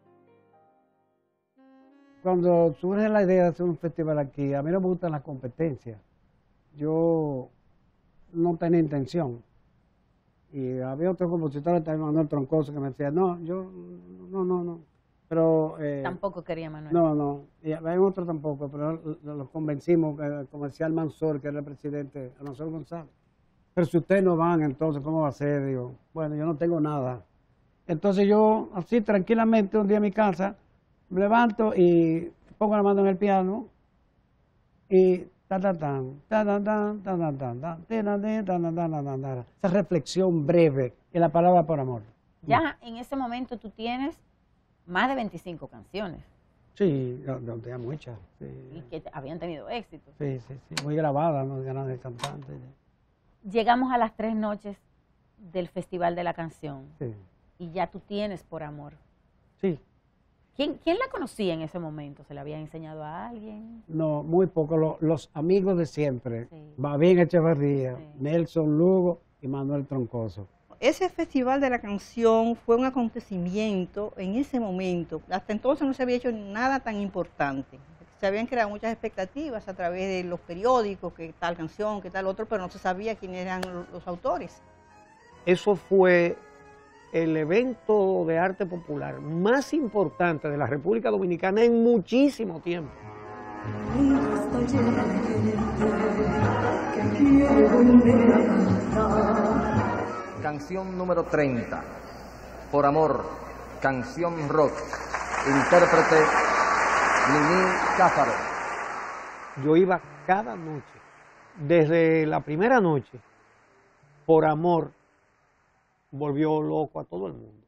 Cuando surge la idea de hacer un festival aquí, a mí no me gustan las competencias. Yo no tenía intención. Y había otro compositor, también Manuel Troncoso, que me decía, no, yo, no, no, no. Pero, eh, Tampoco quería Manuel. No, no. Y hay otro tampoco, pero los convencimos, el comercial Mansor, que era el presidente, a Mansor González. Pero si ustedes no van, entonces, ¿cómo va a ser? Digo, bueno, yo no tengo nada. Entonces yo, así tranquilamente, un día en mi casa, me levanto y pongo la mano en el piano y ta ta tan, ta ta tan, ta ta tan, ta ta tan, ta. Esa reflexión breve en la palabra por amor. Ya en ese momento tú tienes más de veinticinco canciones. Sí, yo, yo tenía muchas. Sí. Y que habían tenido éxito. Sí, sí, sí, muy grabadas, no ganas de cantante. Llegamos a las tres noches del Festival de la Canción. Sí. Y ya tú tienes por amor. Sí. ¿Quién, ¿Quién la conocía en ese momento? ¿Se la había enseñado a alguien? No, muy poco. Lo, los amigos de siempre. Sí. Babín Echeverría, sí. Nelson Lugo y Manuel Troncoso. Ese Festival de la Canción fue un acontecimiento en ese momento. Hasta entonces no se había hecho nada tan importante. Se habían creado muchas expectativas a través de los periódicos, que tal canción, que tal otro, pero no se sabía quiénes eran los autores. Eso fue el evento de arte popular más importante de la República Dominicana en muchísimo tiempo. Canción número treinta, Por Amor, canción rock, intérprete Mimí Cáfaro. Yo iba cada noche, desde la primera noche, Por Amor, volvió loco a todo el mundo.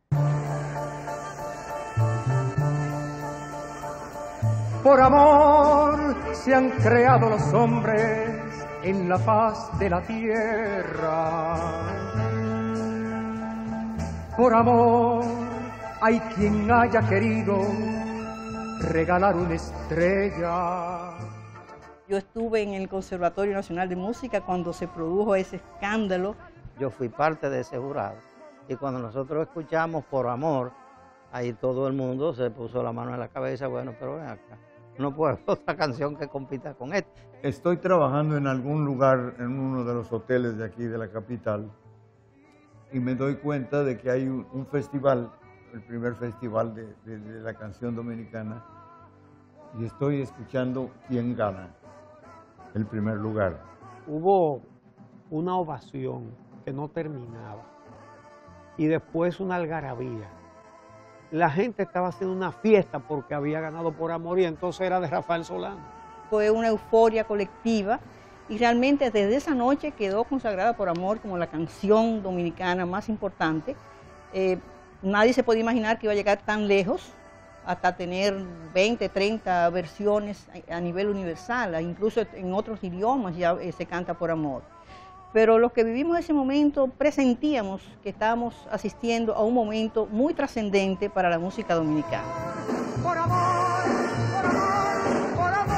Por amor se han creado los hombres en la faz de la tierra. Por amor hay quien haya querido regalar una estrella. Yo estuve en el Conservatorio Nacional de Música cuando se produjo ese escándalo. Yo fui parte de ese jurado y cuando nosotros escuchamos Por Amor, ahí todo el mundo se puso la mano en la cabeza, bueno, pero ven acá, no puedo otra canción que compita con esta. Estoy trabajando en algún lugar, en uno de los hoteles de aquí de la capital, y me doy cuenta de que hay un, un festival, el primer festival de, de, de la canción dominicana, y estoy escuchando quién gana el primer lugar. Hubo una ovación que no terminaba y después una algarabía. La gente estaba haciendo una fiesta porque había ganado Por Amor y entonces era de Rafael Solano. Fue una euforia colectiva y realmente desde esa noche quedó consagrada Por Amor como la canción dominicana más importante. Eh, nadie se podía imaginar que iba a llegar tan lejos hasta tener veinte, treinta versiones a nivel universal, incluso en otros idiomas ya eh, se canta Por Amor. Pero los que vivimos ese momento presentíamos que estábamos asistiendo a un momento muy trascendente para la música dominicana. Por amor, por amor, por amor.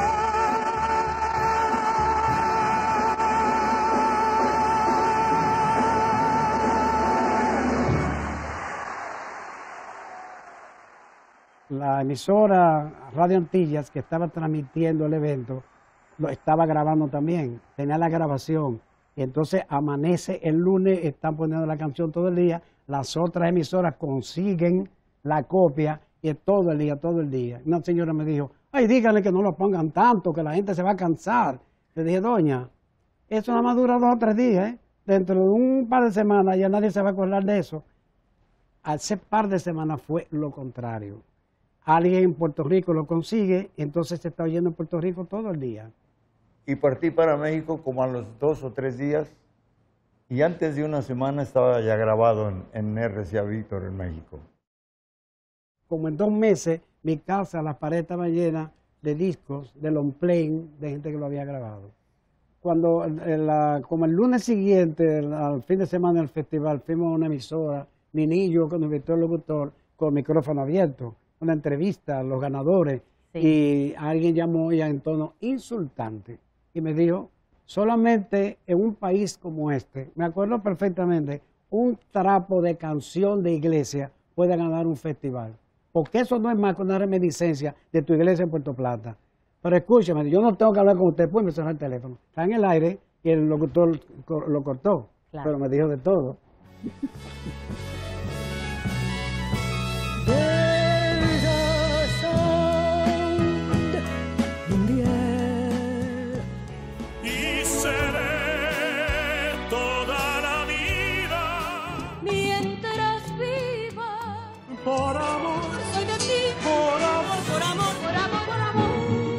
La emisora Radio Antillas, que estaba transmitiendo el evento, lo estaba grabando también, tenía la grabación. Y entonces amanece el lunes, están poniendo la canción todo el día, las otras emisoras consiguen la copia y es todo el día, todo el día. Una señora me dijo, ay, díganle que no lo pongan tanto, que la gente se va a cansar. Le dije, doña, eso nada más dura dos o tres días, ¿eh? Dentro de un par de semanas ya nadie se va a acordar de eso. Hace par de semanas fue lo contrario. Alguien en Puerto Rico lo consigue, entonces se está oyendo en Puerto Rico todo el día. Y partí para México como a los dos o tres días y antes de una semana estaba ya grabado en, en R C A Víctor en México. Como en dos meses, mi casa, las paredes estaban llenas de discos, de long playing, de gente que lo había grabado. Cuando, el, la, como el lunes siguiente, el, al fin de semana del festival, fuimos a una emisora, Nini y yo, con el director locutor, con micrófono abierto, una entrevista a los ganadores, sí. Y alguien llamó ya en tono insultante. Y me dijo, solamente en un país como este, me acuerdo perfectamente, un trapo de canción de iglesia puede ganar un festival. Porque eso no es más que una reminiscencia de tu iglesia en Puerto Plata. Pero escúchame, yo no tengo que hablar con usted, pues me cerró el teléfono. Está en el aire y el locutor lo cortó, claro. Pero me dijo de todo. Por amor, soy de ti. Por amor, por amor, por amor, por amor.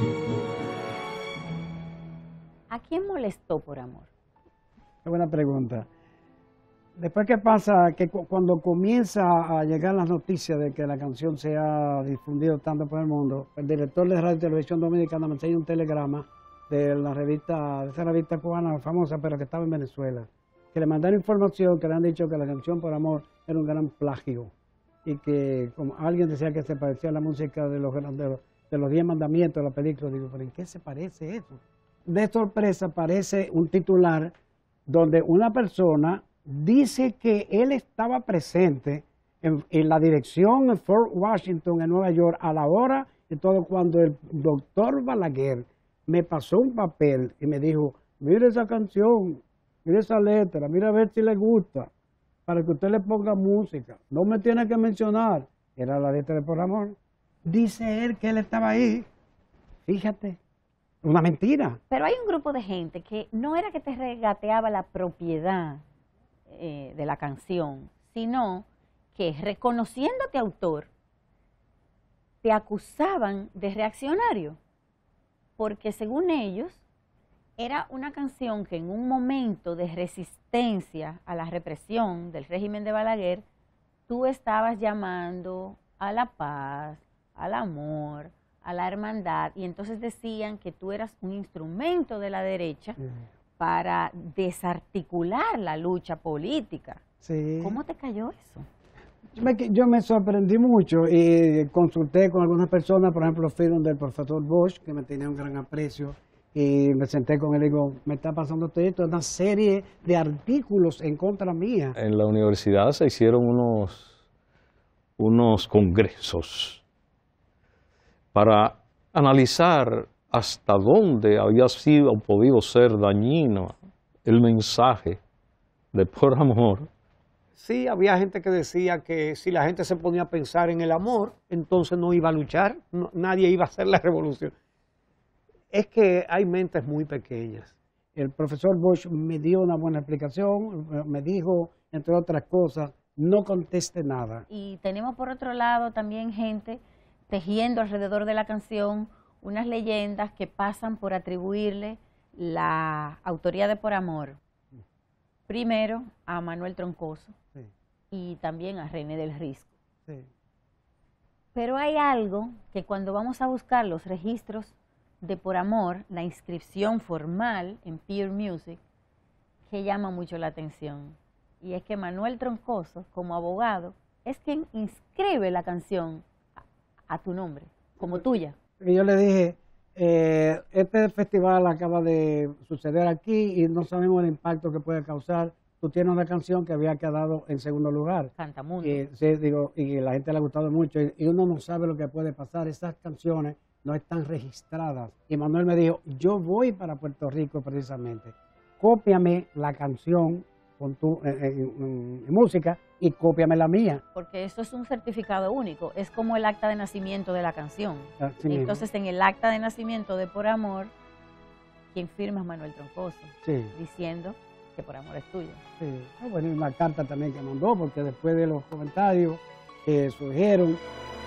¿A quién molestó Por Amor? Qué buena pregunta. Después, ¿qué pasa? Que cu cuando comienza a llegar las noticias de que la canción se ha difundido tanto por el mundo, el director de Radio y Televisión Dominicana me enseña un telegrama de la revista, de esa revista cubana famosa, pero que estaba en Venezuela, que le mandaron información que le han dicho que la canción Por Amor era un gran plagio. Y que como alguien decía que se parecía a la música de los, de los, de los diez mandamientos de la película. Digo, ¿pero en qué se parece eso? De sorpresa aparece un titular donde una persona dice que él estaba presente en, en la dirección en Fort Washington, en Nueva York, a la hora y todo, cuando el doctor Balaguer me pasó un papel y me dijo, mire esa canción, mire esa letra, mire a ver si le gusta, para que usted le ponga música. No me tiene que mencionar. Era la letra de Por Amor. Dice él que él estaba ahí. Fíjate. una mentira. Pero hay un grupo de gente que no era que te regateaba la propiedad eh, de la canción, sino que reconociéndote autor, te acusaban de reaccionario, porque según ellos, era una canción que en un momento de resistencia a la represión del régimen de Balaguer, tú estabas llamando a la paz, al amor, a la hermandad, y entonces decían que tú eras un instrumento de la derecha mm. para desarticular la lucha política. Sí. ¿Cómo te cayó eso? Yo me, yo me sorprendí mucho y consulté con algunas personas, por ejemplo, fueron del profesor Bosch, que me tenía un gran aprecio, y me senté con él y digo, me está pasando todo esto, una serie de artículos en contra mía. En la universidad se hicieron unos, unos congresos para analizar hasta dónde había sido o podido ser dañino el mensaje de Por Amor. Sí, había gente que decía que si la gente se ponía a pensar en el amor, entonces no iba a luchar, no, nadie iba a hacer la revolución. Es que hay mentes muy pequeñas. El profesor Bosch me dio una buena explicación, me dijo, entre otras cosas, no conteste nada. Y tenemos por otro lado también gente tejiendo alrededor de la canción unas leyendas que pasan por atribuirle la autoría de Por Amor, primero a Manuel Troncoso sí. y también a René del Risco. Sí. Pero hay algo que cuando vamos a buscar los registros de Por Amor, la inscripción formal en Peer Music, que llama mucho la atención. Y es que Manuel Troncoso, como abogado, es quien inscribe la canción a, a tu nombre, como tuya. Y yo le dije, eh, este festival acaba de suceder aquí y no sabemos el impacto que puede causar. Tú tienes una canción que había quedado en segundo lugar. Cantamundo. Y, sí, digo, y la gente le ha gustado mucho y, y uno no sabe lo que puede pasar. Esas canciones no están registradas. Y Manuel me dijo, yo voy para Puerto Rico precisamente. Cópiame la canción con tu eh, eh, eh, música y cópiame la mía. Porque eso es un certificado único, es como el acta de nacimiento de la canción. Así Entonces mismo. en el acta de nacimiento de Por Amor, quien firma es Manuel Troncoso, sí. diciendo que Por Amor es tuyo. Sí. Ah, bueno, y una carta también que mandó, porque después de los comentarios que surgieron,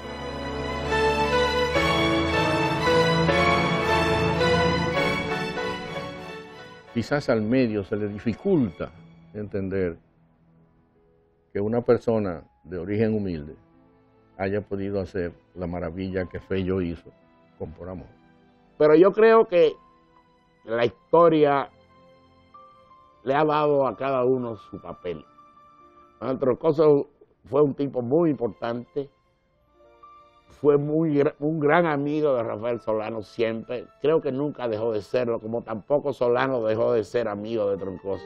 quizás al medio se le dificulta entender que una persona de origen humilde haya podido hacer la maravilla que Fello hizo con Por Amor. Pero yo creo que la historia le ha dado a cada uno su papel. Manuel Troncoso fue un tipo muy importante, fue muy, un gran amigo de Rafael Solano siempre, creo que nunca dejó de serlo, como tampoco Solano dejó de ser amigo de Troncoso.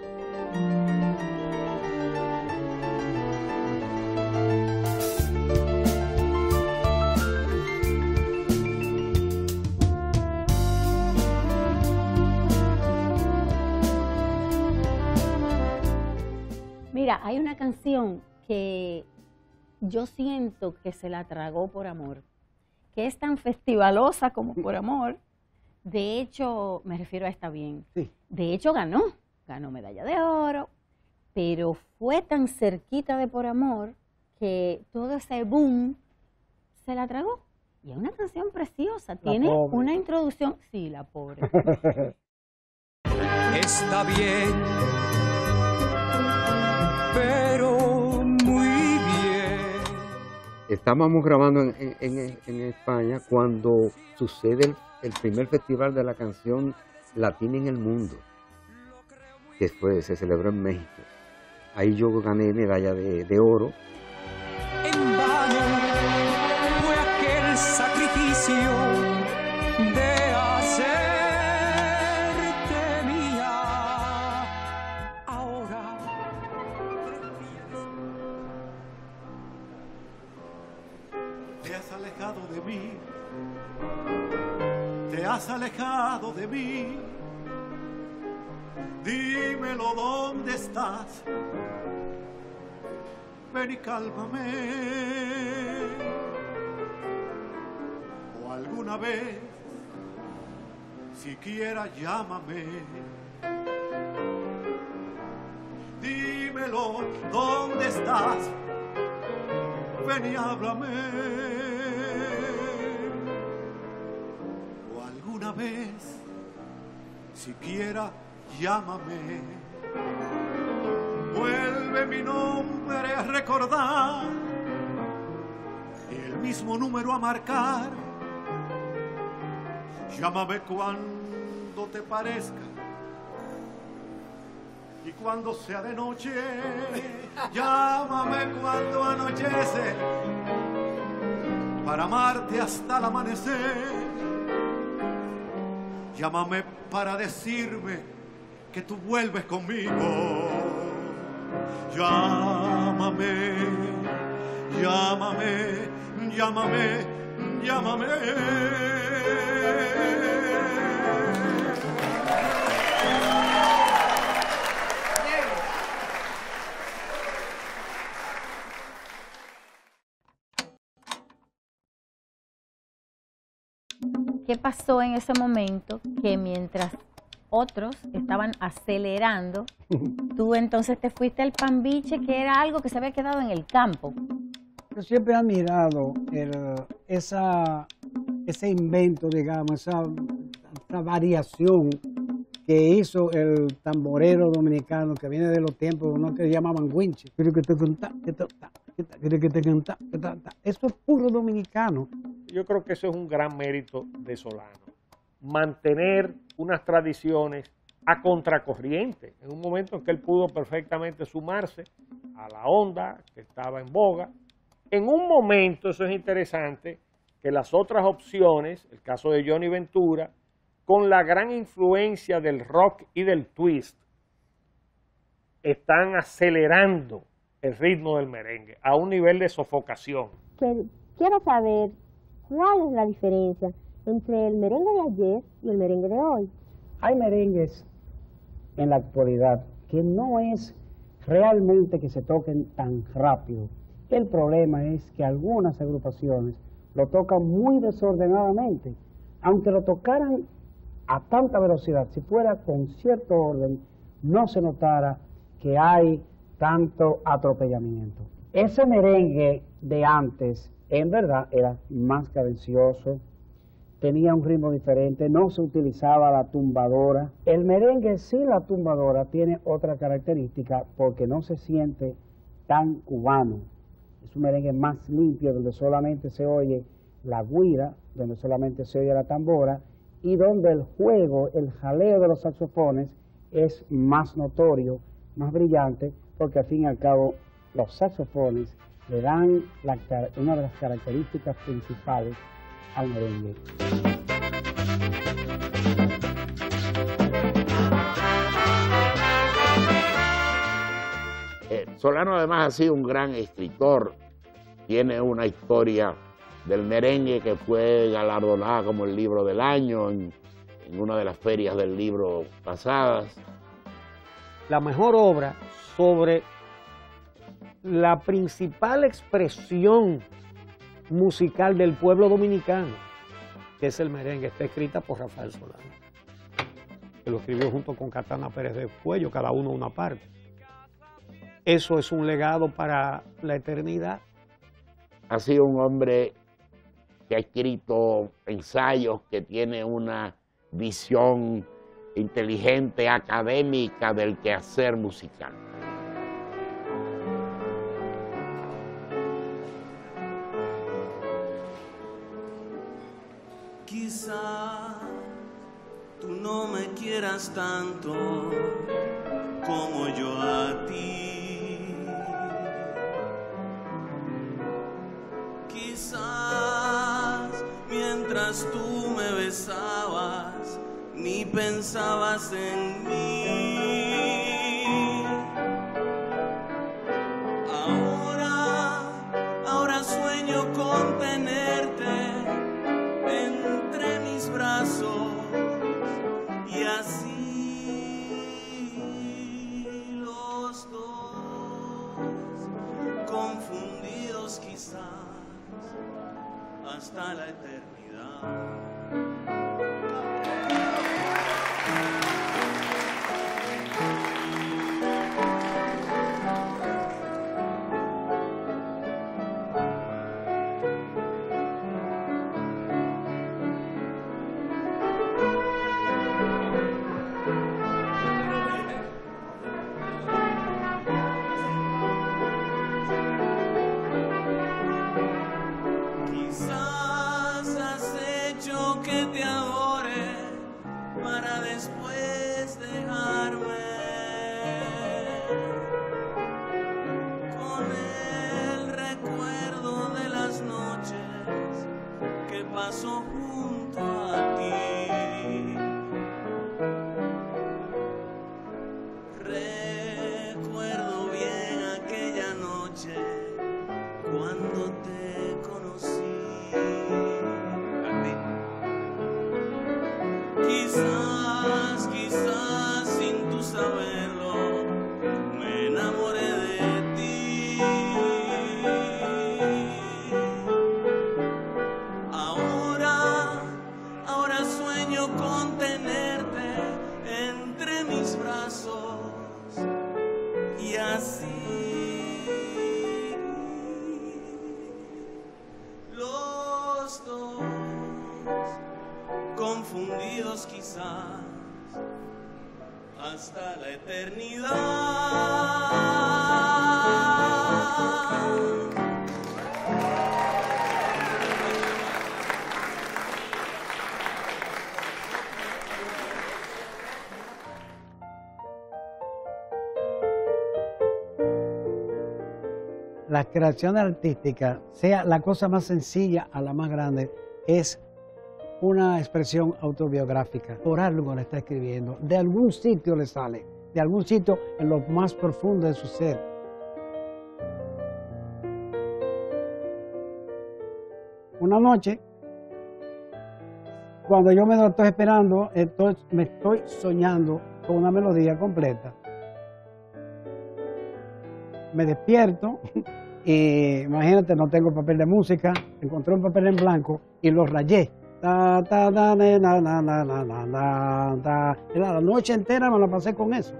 Mira, hay una canción que yo siento que se la tragó Por Amor, que es tan festivalosa como Por Amor. De hecho, me refiero a esta bien. Sí. De hecho, ganó, ganó medalla de oro, pero fue tan cerquita de Por Amor que todo ese boom se la tragó. Y es una canción preciosa, La tiene pobre. una introducción. Sí, la pobre. Está bien, pero muy bien. Estábamos grabando en, en- en- en España cuando sucede el, el primer festival de la canción latina en el mundo, que fue, se celebró en México. Ahí yo gané medalla de, de oro. En vano fue aquel sacrificio de hacerte mía. Ahora Te has alejado de mí, te has alejado de mí. Dímelo dónde estás, ven y cálmame. O alguna vez siquiera llámame. Dímelo, ¿dónde estás? Ven y háblame. O alguna vez, siquiera llámame. Vuelve mi nombre a recordar y el mismo número a marcar. Llámame cuando te parezca y cuando sea de noche. Llámame cuando anochece para amarte hasta el amanecer. Llámame para decirme que tú vuelves conmigo. Llámame, llámame, llámame, llámame. ¿Qué pasó en ese momento? Que mientras otros estaban acelerando, tú entonces te fuiste al pambiche, que era algo que se había quedado en el campo. Yo siempre he admirado el, esa, ese invento, digamos, esa, esa variación que hizo el tamborero dominicano, que viene de los tiempos, uno que llamaban winche. Eso es puro dominicano. Yo creo que eso es un gran mérito de Solano. Mantener unas tradiciones a contracorriente, en un momento en que él pudo perfectamente sumarse a la onda que estaba en boga. En un momento, eso es interesante, que las otras opciones, el caso de Johnny Ventura, con la gran influencia del rock y del twist, están acelerando el ritmo del merengue a un nivel de sofocación. Quiero saber cuál es la diferencia entre el merengue de ayer y el merengue de hoy. Hay merengues en la actualidad que no es realmente que se toquen tan rápido. El problema es que algunas agrupaciones lo tocan muy desordenadamente. Aunque lo tocaran a tanta velocidad, si fuera con cierto orden, no se notara que hay tanto atropellamiento. Ese merengue de antes, en verdad, era más cadencioso, tenía un ritmo diferente, no se utilizaba la tumbadora. El merengue sin la tumbadora tiene otra característica porque no se siente tan cubano. Es un merengue más limpio, donde solamente se oye la güira, donde solamente se oye la tambora, y donde el juego, el jaleo de los saxofones es más notorio, más brillante, porque al fin y al cabo los saxofones le dan la, una de las características principales al merengue. Eh, Solano además ha sido un gran escritor, tiene una historia del merengue que fue galardonada como el libro del año en, en una de las ferias del libro pasadas. La mejor obra sobre la principal expresión musical del pueblo dominicano, que es el merengue, está escrita por Rafael Solano, que lo escribió junto con Catana Pérez de Cuello, cada uno una parte. Eso es un legado para la eternidad. Ha sido un hombre que ha escrito ensayos, que tiene una visión inteligente, académica del quehacer musical. Quizá tú no me quieras tanto como yo a ti. Quizás mientras tú me besabas ni pensabas en mí. Ahora, ahora sueño con tenerte entre mis brazos y así los dos confundidos quizás hasta la eternidad. paso junto a ti. Recuerdo bien aquella noche cuando te conocí. Quizás, quizás sin tu saberlo, me enamoré de ti. Ahora, ahora sueño con tenerte entre mis brazos y así los dos, confundidos quizás hasta la eternidad. La creación artística, sea la cosa más sencilla a la más grande, es una expresión autobiográfica. Por algo le está escribiendo, de algún sitio le sale, de algún sitio en lo más profundo de su ser. Una noche, cuando yo me lo estoy esperando, estoy, me estoy soñando con una melodía completa. Me despierto y imagínate, no tengo papel de música, encontré un papel en blanco y lo rayé. Ta, ta, da, na, na, na, na, na, na, ta. La noche entera me la pasé con eso.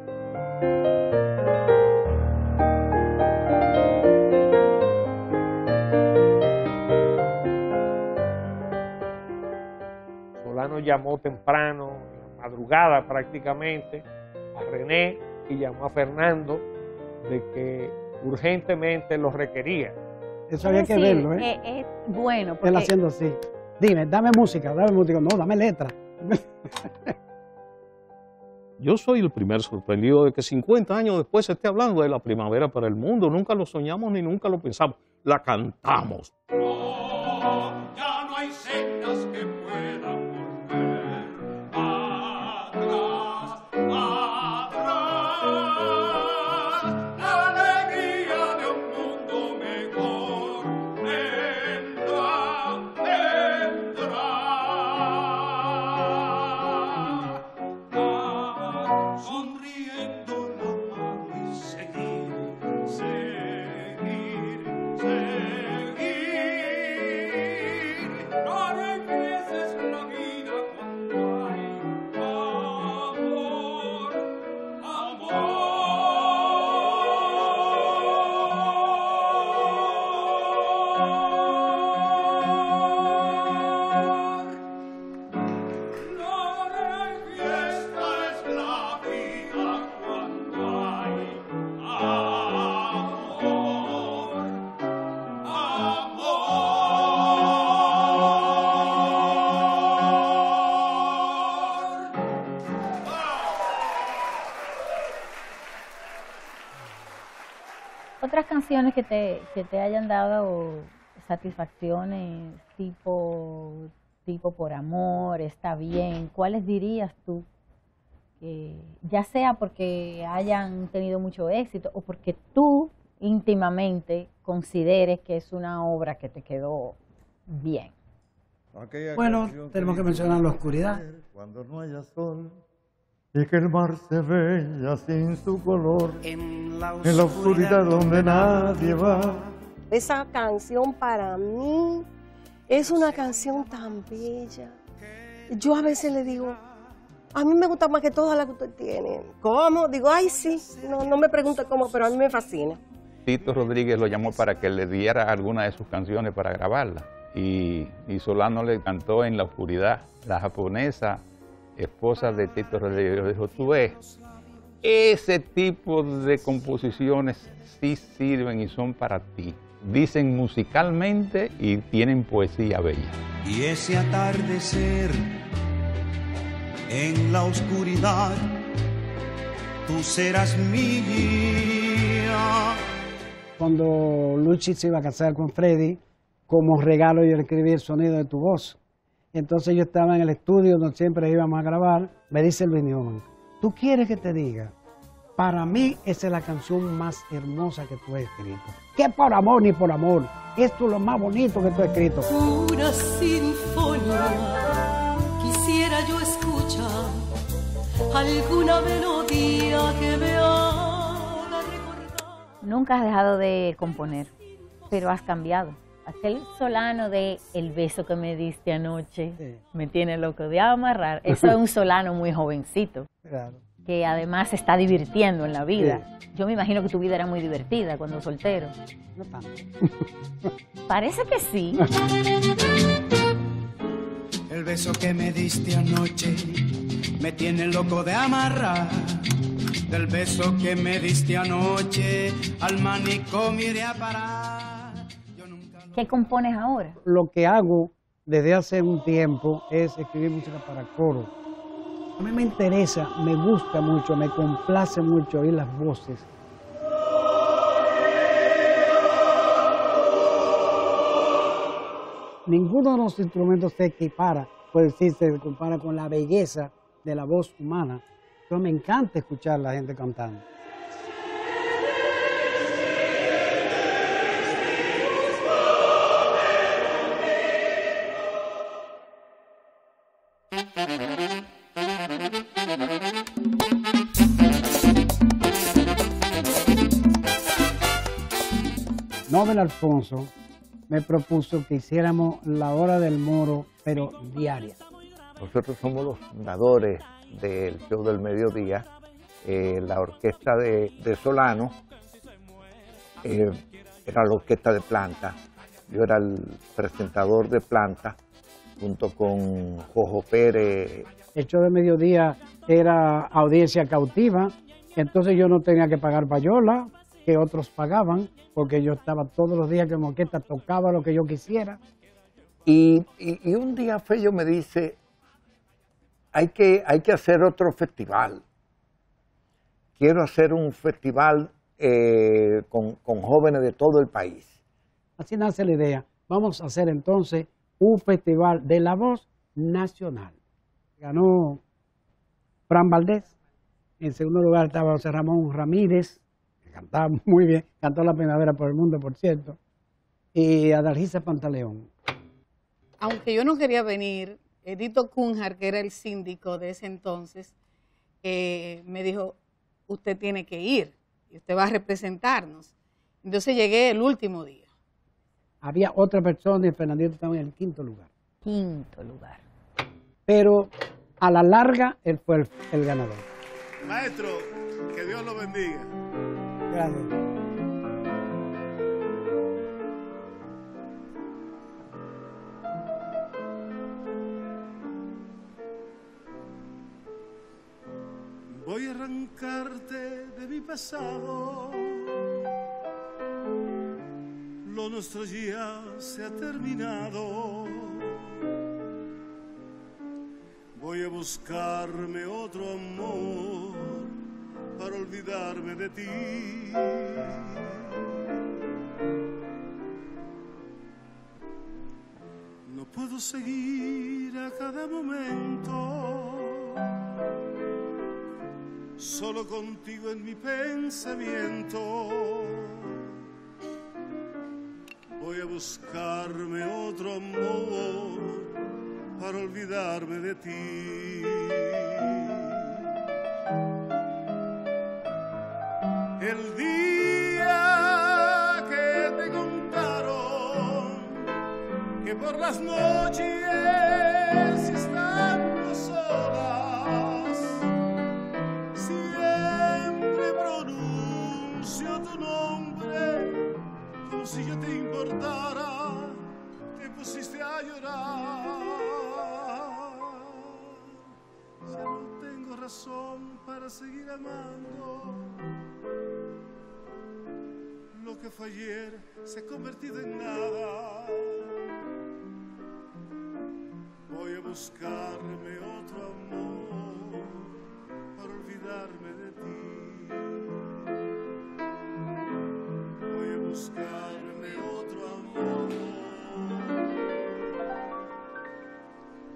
Solano llamó temprano, en la madrugada prácticamente, a René y llamó a Fernando de que urgentemente lo requería. Eso había que verlo, ¿eh? Eh, eh, bueno, porque... Él haciendo así. Dime, dame música, dame música. No, dame letra. Yo soy el primer sorprendido de que cincuenta años después se esté hablando de la primavera para el mundo. Nunca lo soñamos ni nunca lo pensamos. La cantamos. Ya no hay sendas que puedan volver atrás, atrás. La alegría de un mundo mejor vendrá, vendrá. Dar sonriendo la mano y seguir, seguir, seguir. No regreses la vida cuando hay amor, amor. No fiesta es la vida cuando hay amor, Otras canciones que te, que te hayan dado satisfacciones, tipo, tipo Por Amor, Está Bien, ¿cuáles dirías tú? Que ya sea porque hayan tenido mucho éxito o porque tú íntimamente consideres que es una obra que te quedó bien. Bueno, tenemos que mencionar La Oscuridad. Cuando no haya sol y que el mar se veía sin su color, en la en la oscuridad donde nadie va. Esa canción para mí es una canción tan bella. Yo a veces le digo, a mí me gusta más que todas las que usted tiene. ¿Cómo? Digo, ay sí, no, no me pregunte cómo, pero a mí me fascina. Tito Rodríguez lo llamó para que le diera alguna de sus canciones para grabarla. Y, y Solano le cantó En la Oscuridad. La japonesa, esposa de Tito Rodríguez, dijo, tú ves, ese tipo de composiciones sí sirven y son para ti. Dicen musicalmente y tienen poesía bella. Y ese atardecer en la oscuridad, tú serás mía. Cuando Luchi se iba a casar con Freddy, como regalo yo le escribí El Sonido de tu Voz. Y entonces yo estaba en el estudio donde siempre íbamos a grabar. Me dice Luis Newman, ¿tú quieres que te diga? Para mí esa es la canción más hermosa que tú has escrito. ¿Qué por amor ni por amor? Esto es lo más bonito que tú has escrito. Una sinfonía, quisiera yo escuchar alguna melodía que me haga recordar. Nunca has dejado de componer, pero has cambiado. Aquel Solano de El beso que me diste anoche, sí, me tiene loco de amarrar. Eso es un Solano muy jovencito. Claro. Que además se está divirtiendo en la vida. Sí. Yo me imagino que tu vida era muy divertida cuando soltero. No tanto. Parece que sí. El beso que me diste anoche me tiene loco de amarrar. Del beso que me diste anoche al manicomio iré a parar. ¿Qué compones ahora? Lo que hago desde hace un tiempo es escribir música para coro. A mí me interesa, me gusta mucho, me complace mucho oír las voces. Ninguno de los instrumentos se equipara, puede decir, se compara con la belleza de la voz humana. Pero me encanta escuchar a la gente cantando. Nobel Alfonso me propuso que hiciéramos la hora del moro, pero diaria. Nosotros somos los fundadores del show del mediodía, eh, la orquesta de, de Solano, eh, era la orquesta de Planta, yo era el presentador de Planta, junto con Jojo Pérez. El show del mediodía era audiencia cautiva, entonces yo no tenía que pagar payola, que otros pagaban, porque yo estaba todos los días que en orquesta, tocaba lo que yo quisiera. Y, y, y un día Fello me dice, hay que, hay que hacer otro festival. Quiero hacer un festival eh, con, con jóvenes de todo el país. Así nace la idea. Vamos a hacer entonces un festival de la voz nacional. Ganó Fran Valdés. En segundo lugar estaba José Ramón Ramírez, que cantaba muy bien, cantó La Primavera por el Mundo, por cierto, y Adalgisa Pantaleón. Aunque yo no quería venir, Edito Cunjar, que era el síndico de ese entonces, eh, me dijo, usted tiene que ir, y usted va a representarnos. Entonces llegué el último día. Había otra persona y Fernandito estaba en el quinto lugar. Quinto lugar. Pero a la larga, él fue el, el ganador. Maestro, que Dios lo bendiga. Gracias. Voy a arrancarte de mi pasado. Lo nuestro ya se ha terminado. Voy a buscarme otro amor para olvidarme de ti. No puedo seguir a cada momento solo contigo en mi pensamiento. Voy a buscarme otro amor para olvidarme de ti. El día que te contaron que por las noches estando solas siempre pronuncio tu nombre como si yo te importara, te pusiste a llorar. Ya no tengo razón para seguir amando. Lo que fue ayer se ha convertido en nada. Voy a buscarme otro amor para olvidarme de ti. Voy a buscarme otro amor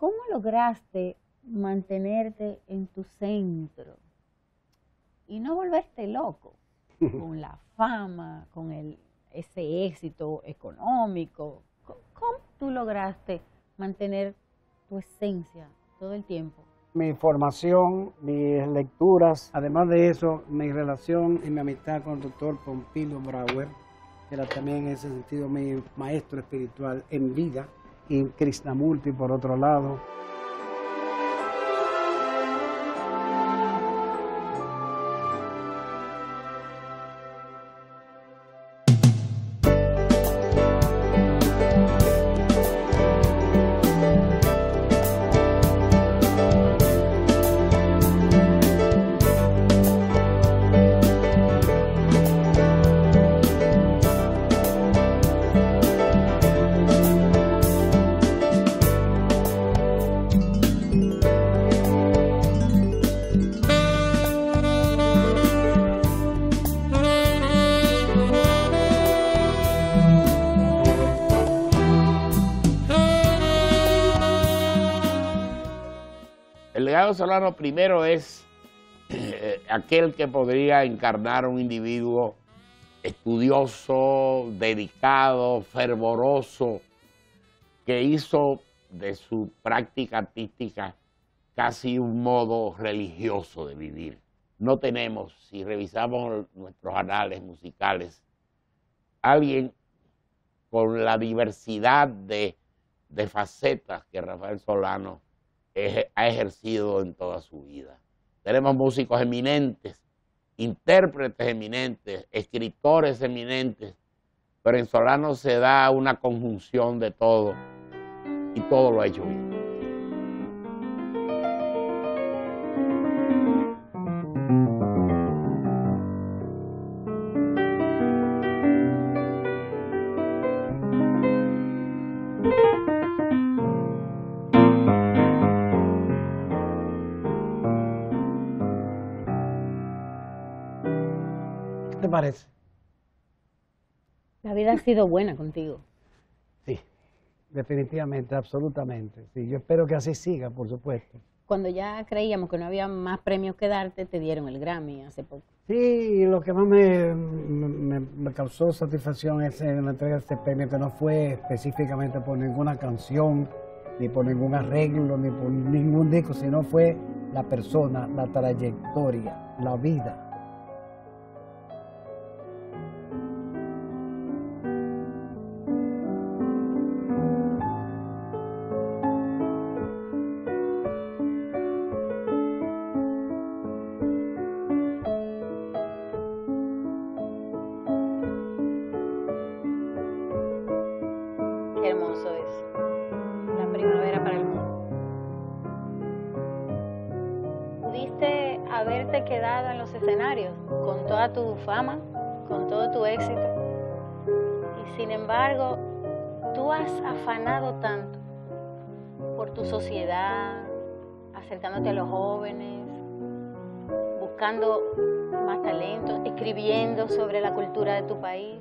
¿cómo lograste mantenerte en tu centro y no volverte loco con la fama, con el, ese éxito económico? ¿Cómo, cómo tú lograste mantener tu esencia todo el tiempo? Mi formación, mis lecturas, además de eso, mi relación y mi amistad con el doctor Pompilio Brauer, que era también en ese sentido mi maestro espiritual en vida, y Krishnamurti por otro lado. El legado Solano primero es eh, aquel que podría encarnar un individuo estudioso, dedicado, fervoroso, que hizo de su práctica artística casi un modo religioso de vivir. No tenemos, si revisamos nuestros anales musicales, alguien con la diversidad de, de facetas que Rafael Solano ha ejercido en toda su vida. Tenemos músicos eminentes, intérpretes eminentes, escritores eminentes, pero en Solano se da una conjunción de todo y todo lo ha hecho bien. ¿Qué te parece? La vida ha sido buena contigo. Sí, definitivamente, absolutamente. Sí, yo espero que así siga, por supuesto. Cuando ya creíamos que no había más premios que darte, te dieron el Grammy hace poco. Sí, y lo que más me, me, me causó satisfacción es en la entrega de este premio, que no fue específicamente por ninguna canción, ni por ningún arreglo, ni por ningún disco, sino fue la persona, la trayectoria, la vida. Qué hermoso es la primavera para el mundo. Pudiste haberte quedado en los escenarios con toda tu fama, con todo tu éxito, y sin embargo, tú has afanado tanto por tu sociedad, acercándote a los jóvenes, buscando más talentos, escribiendo sobre la cultura de tu país.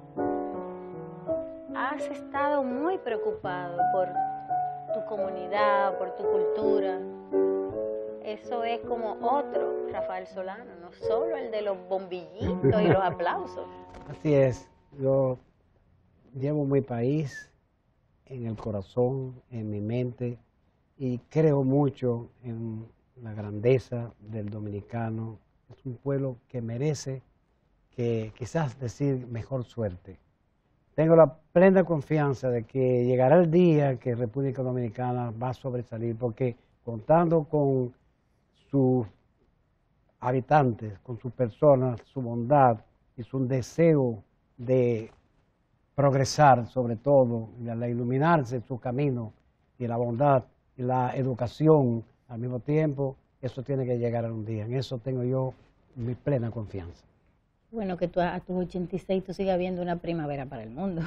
Has estado muy preocupado por tu comunidad, por tu cultura. Eso es como otro Rafael Solano, no solo el de los bombillitos y los aplausos. Así es, yo llevo mi país en el corazón, en mi mente, y creo mucho en la grandeza del dominicano. Es un pueblo que merece, que quizás decir, mejor suerte. Tengo la plena confianza de que llegará el día que República Dominicana va a sobresalir, porque contando con sus habitantes, con sus personas, su bondad y su deseo de progresar, sobre todo, y de iluminarse en su camino, y la bondad y la educación al mismo tiempo, eso tiene que llegar a un día. En eso tengo yo mi plena confianza. Bueno, que tú a tus ochenta y seis tú sigas viendo una primavera para el mundo.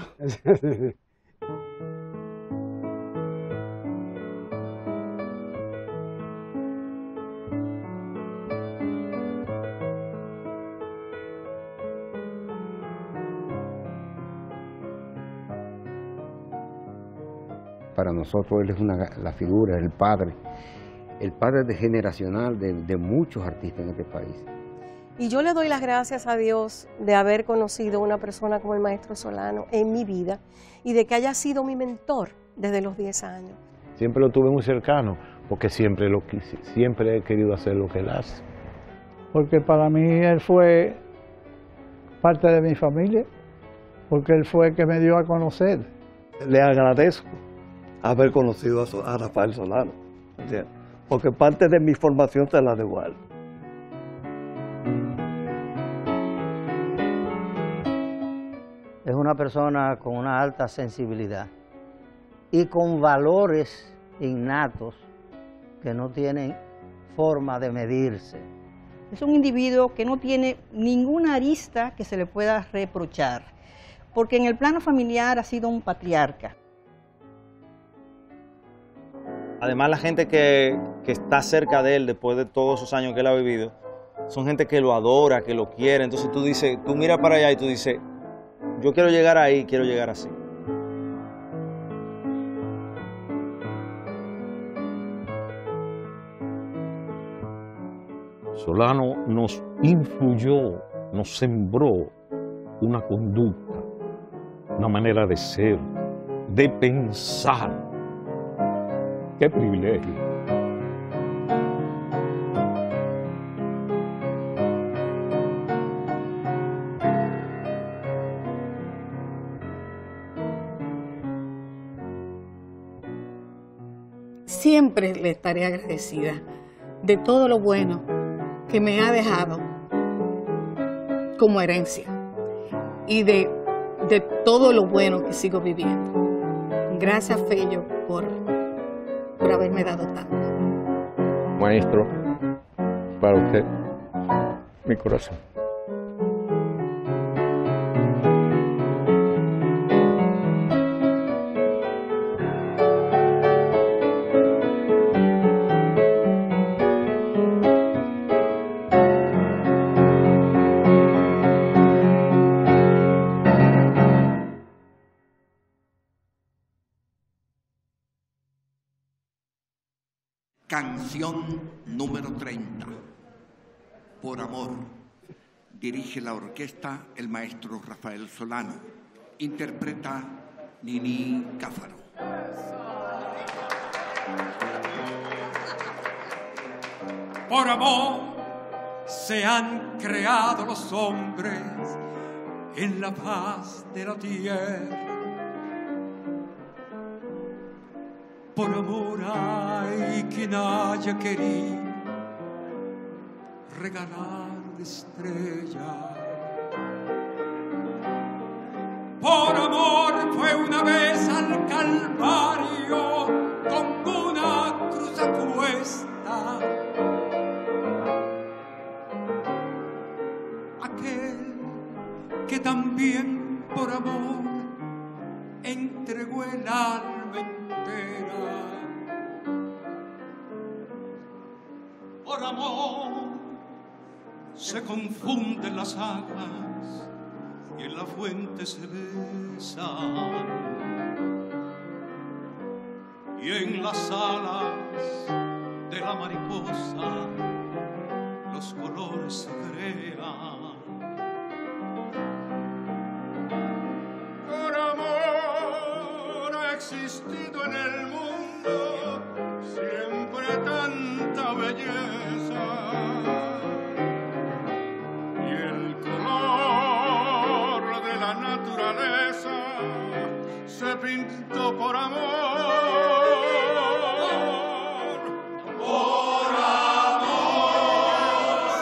para nosotros él es una, la figura, el padre, el padre de generacional de, de muchos artistas en este país. Y yo le doy las gracias a Dios de haber conocido una persona como el maestro Solano en mi vida y de que haya sido mi mentor desde los diez años. Siempre lo tuve muy cercano, porque siempre, lo, siempre he querido hacer lo que él hace. Porque para mí él fue parte de mi familia, porque él fue el que me dio a conocer. Le agradezco haber conocido a, a Rafael Solano, ¿entiendes? Porque parte de mi formación se la debo a él. Es una persona con una alta sensibilidad y con valores innatos que no tienen forma de medirse. Es un individuo que no tiene ninguna arista que se le pueda reprochar, porque en el plano familiar ha sido un patriarca. Además, la gente que, que está cerca de él después de todos esos años que él ha vivido, son gente que lo adora, que lo quiere. Entonces tú dices, tú miras para allá y tú dices, yo quiero llegar ahí, quiero llegar así. Solano nos influyó, nos sembró una conducta, una manera de ser, de pensar. ¡Qué privilegio! Siempre le estaré agradecida de todo lo bueno que me ha dejado como herencia y de, de todo lo bueno que sigo viviendo. Gracias, Fello, por, por haberme dado tanto. Maestro, para usted, mi corazón. Canción número treinta. Por amor. Dirige la orquesta el maestro Rafael Solano. Interpreta Nini Cáfaro. Por amor se han creado los hombres en la faz de la tierra. Por amor hay quien haya querido regalar estrellas. Por amor fue una vez al Calvario con una cruz a cuesta. Aquel que también por amor entregó el alma entera. Por amor se confunden las aguas y en la fuente se besan, y en las alas de la mariposa los colores se crean. Por amor ha existido en el mundo siempre tanta belleza, y el color de la naturaleza se pintó por amor. Por amor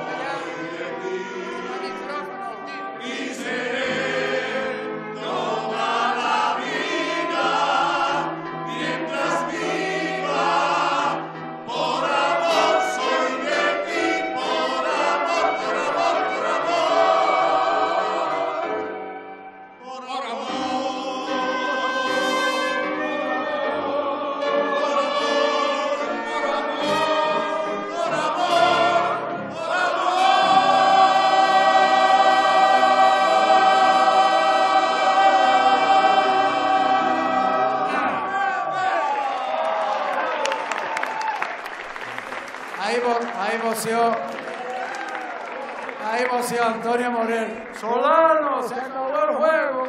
y seré toda la vida mientras viva. Por amor Ahí, ahí voció, ahí voció Antonio Morel. Solano, se acabó el juego.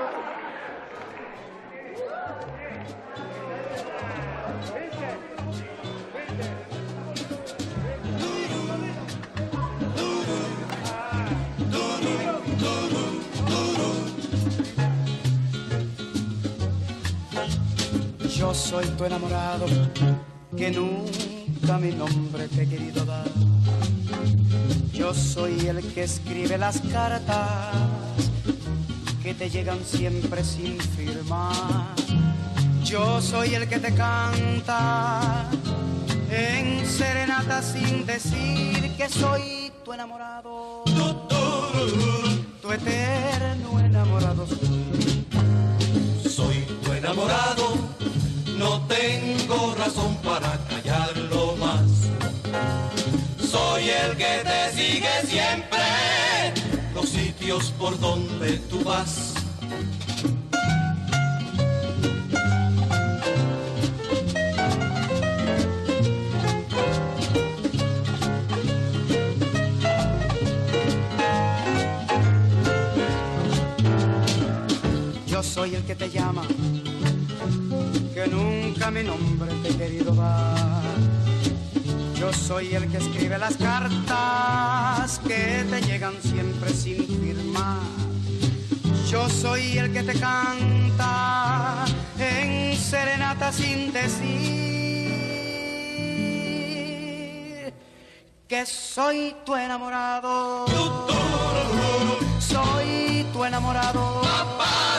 Yo soy tu enamorado, que nunca mi nombre te he querido dar. Yo soy el que escribe las cartas que te llegan siempre sin firmar. Yo soy el que te canta en serenata sin decir que soy tu enamorado, tu eterno enamorado. Soy tu enamorado, no tengo razón para callarlo más. Soy el que te sigue siempre, los sitios por donde tú vas. Yo soy el que te llama, que nunca mi nombre te he querido dar. Yo soy el que escribe las cartas que te llegan siempre sin firmar. Yo soy el que te canta en serenata sin decir que soy tu enamorado. Soy tu enamorado.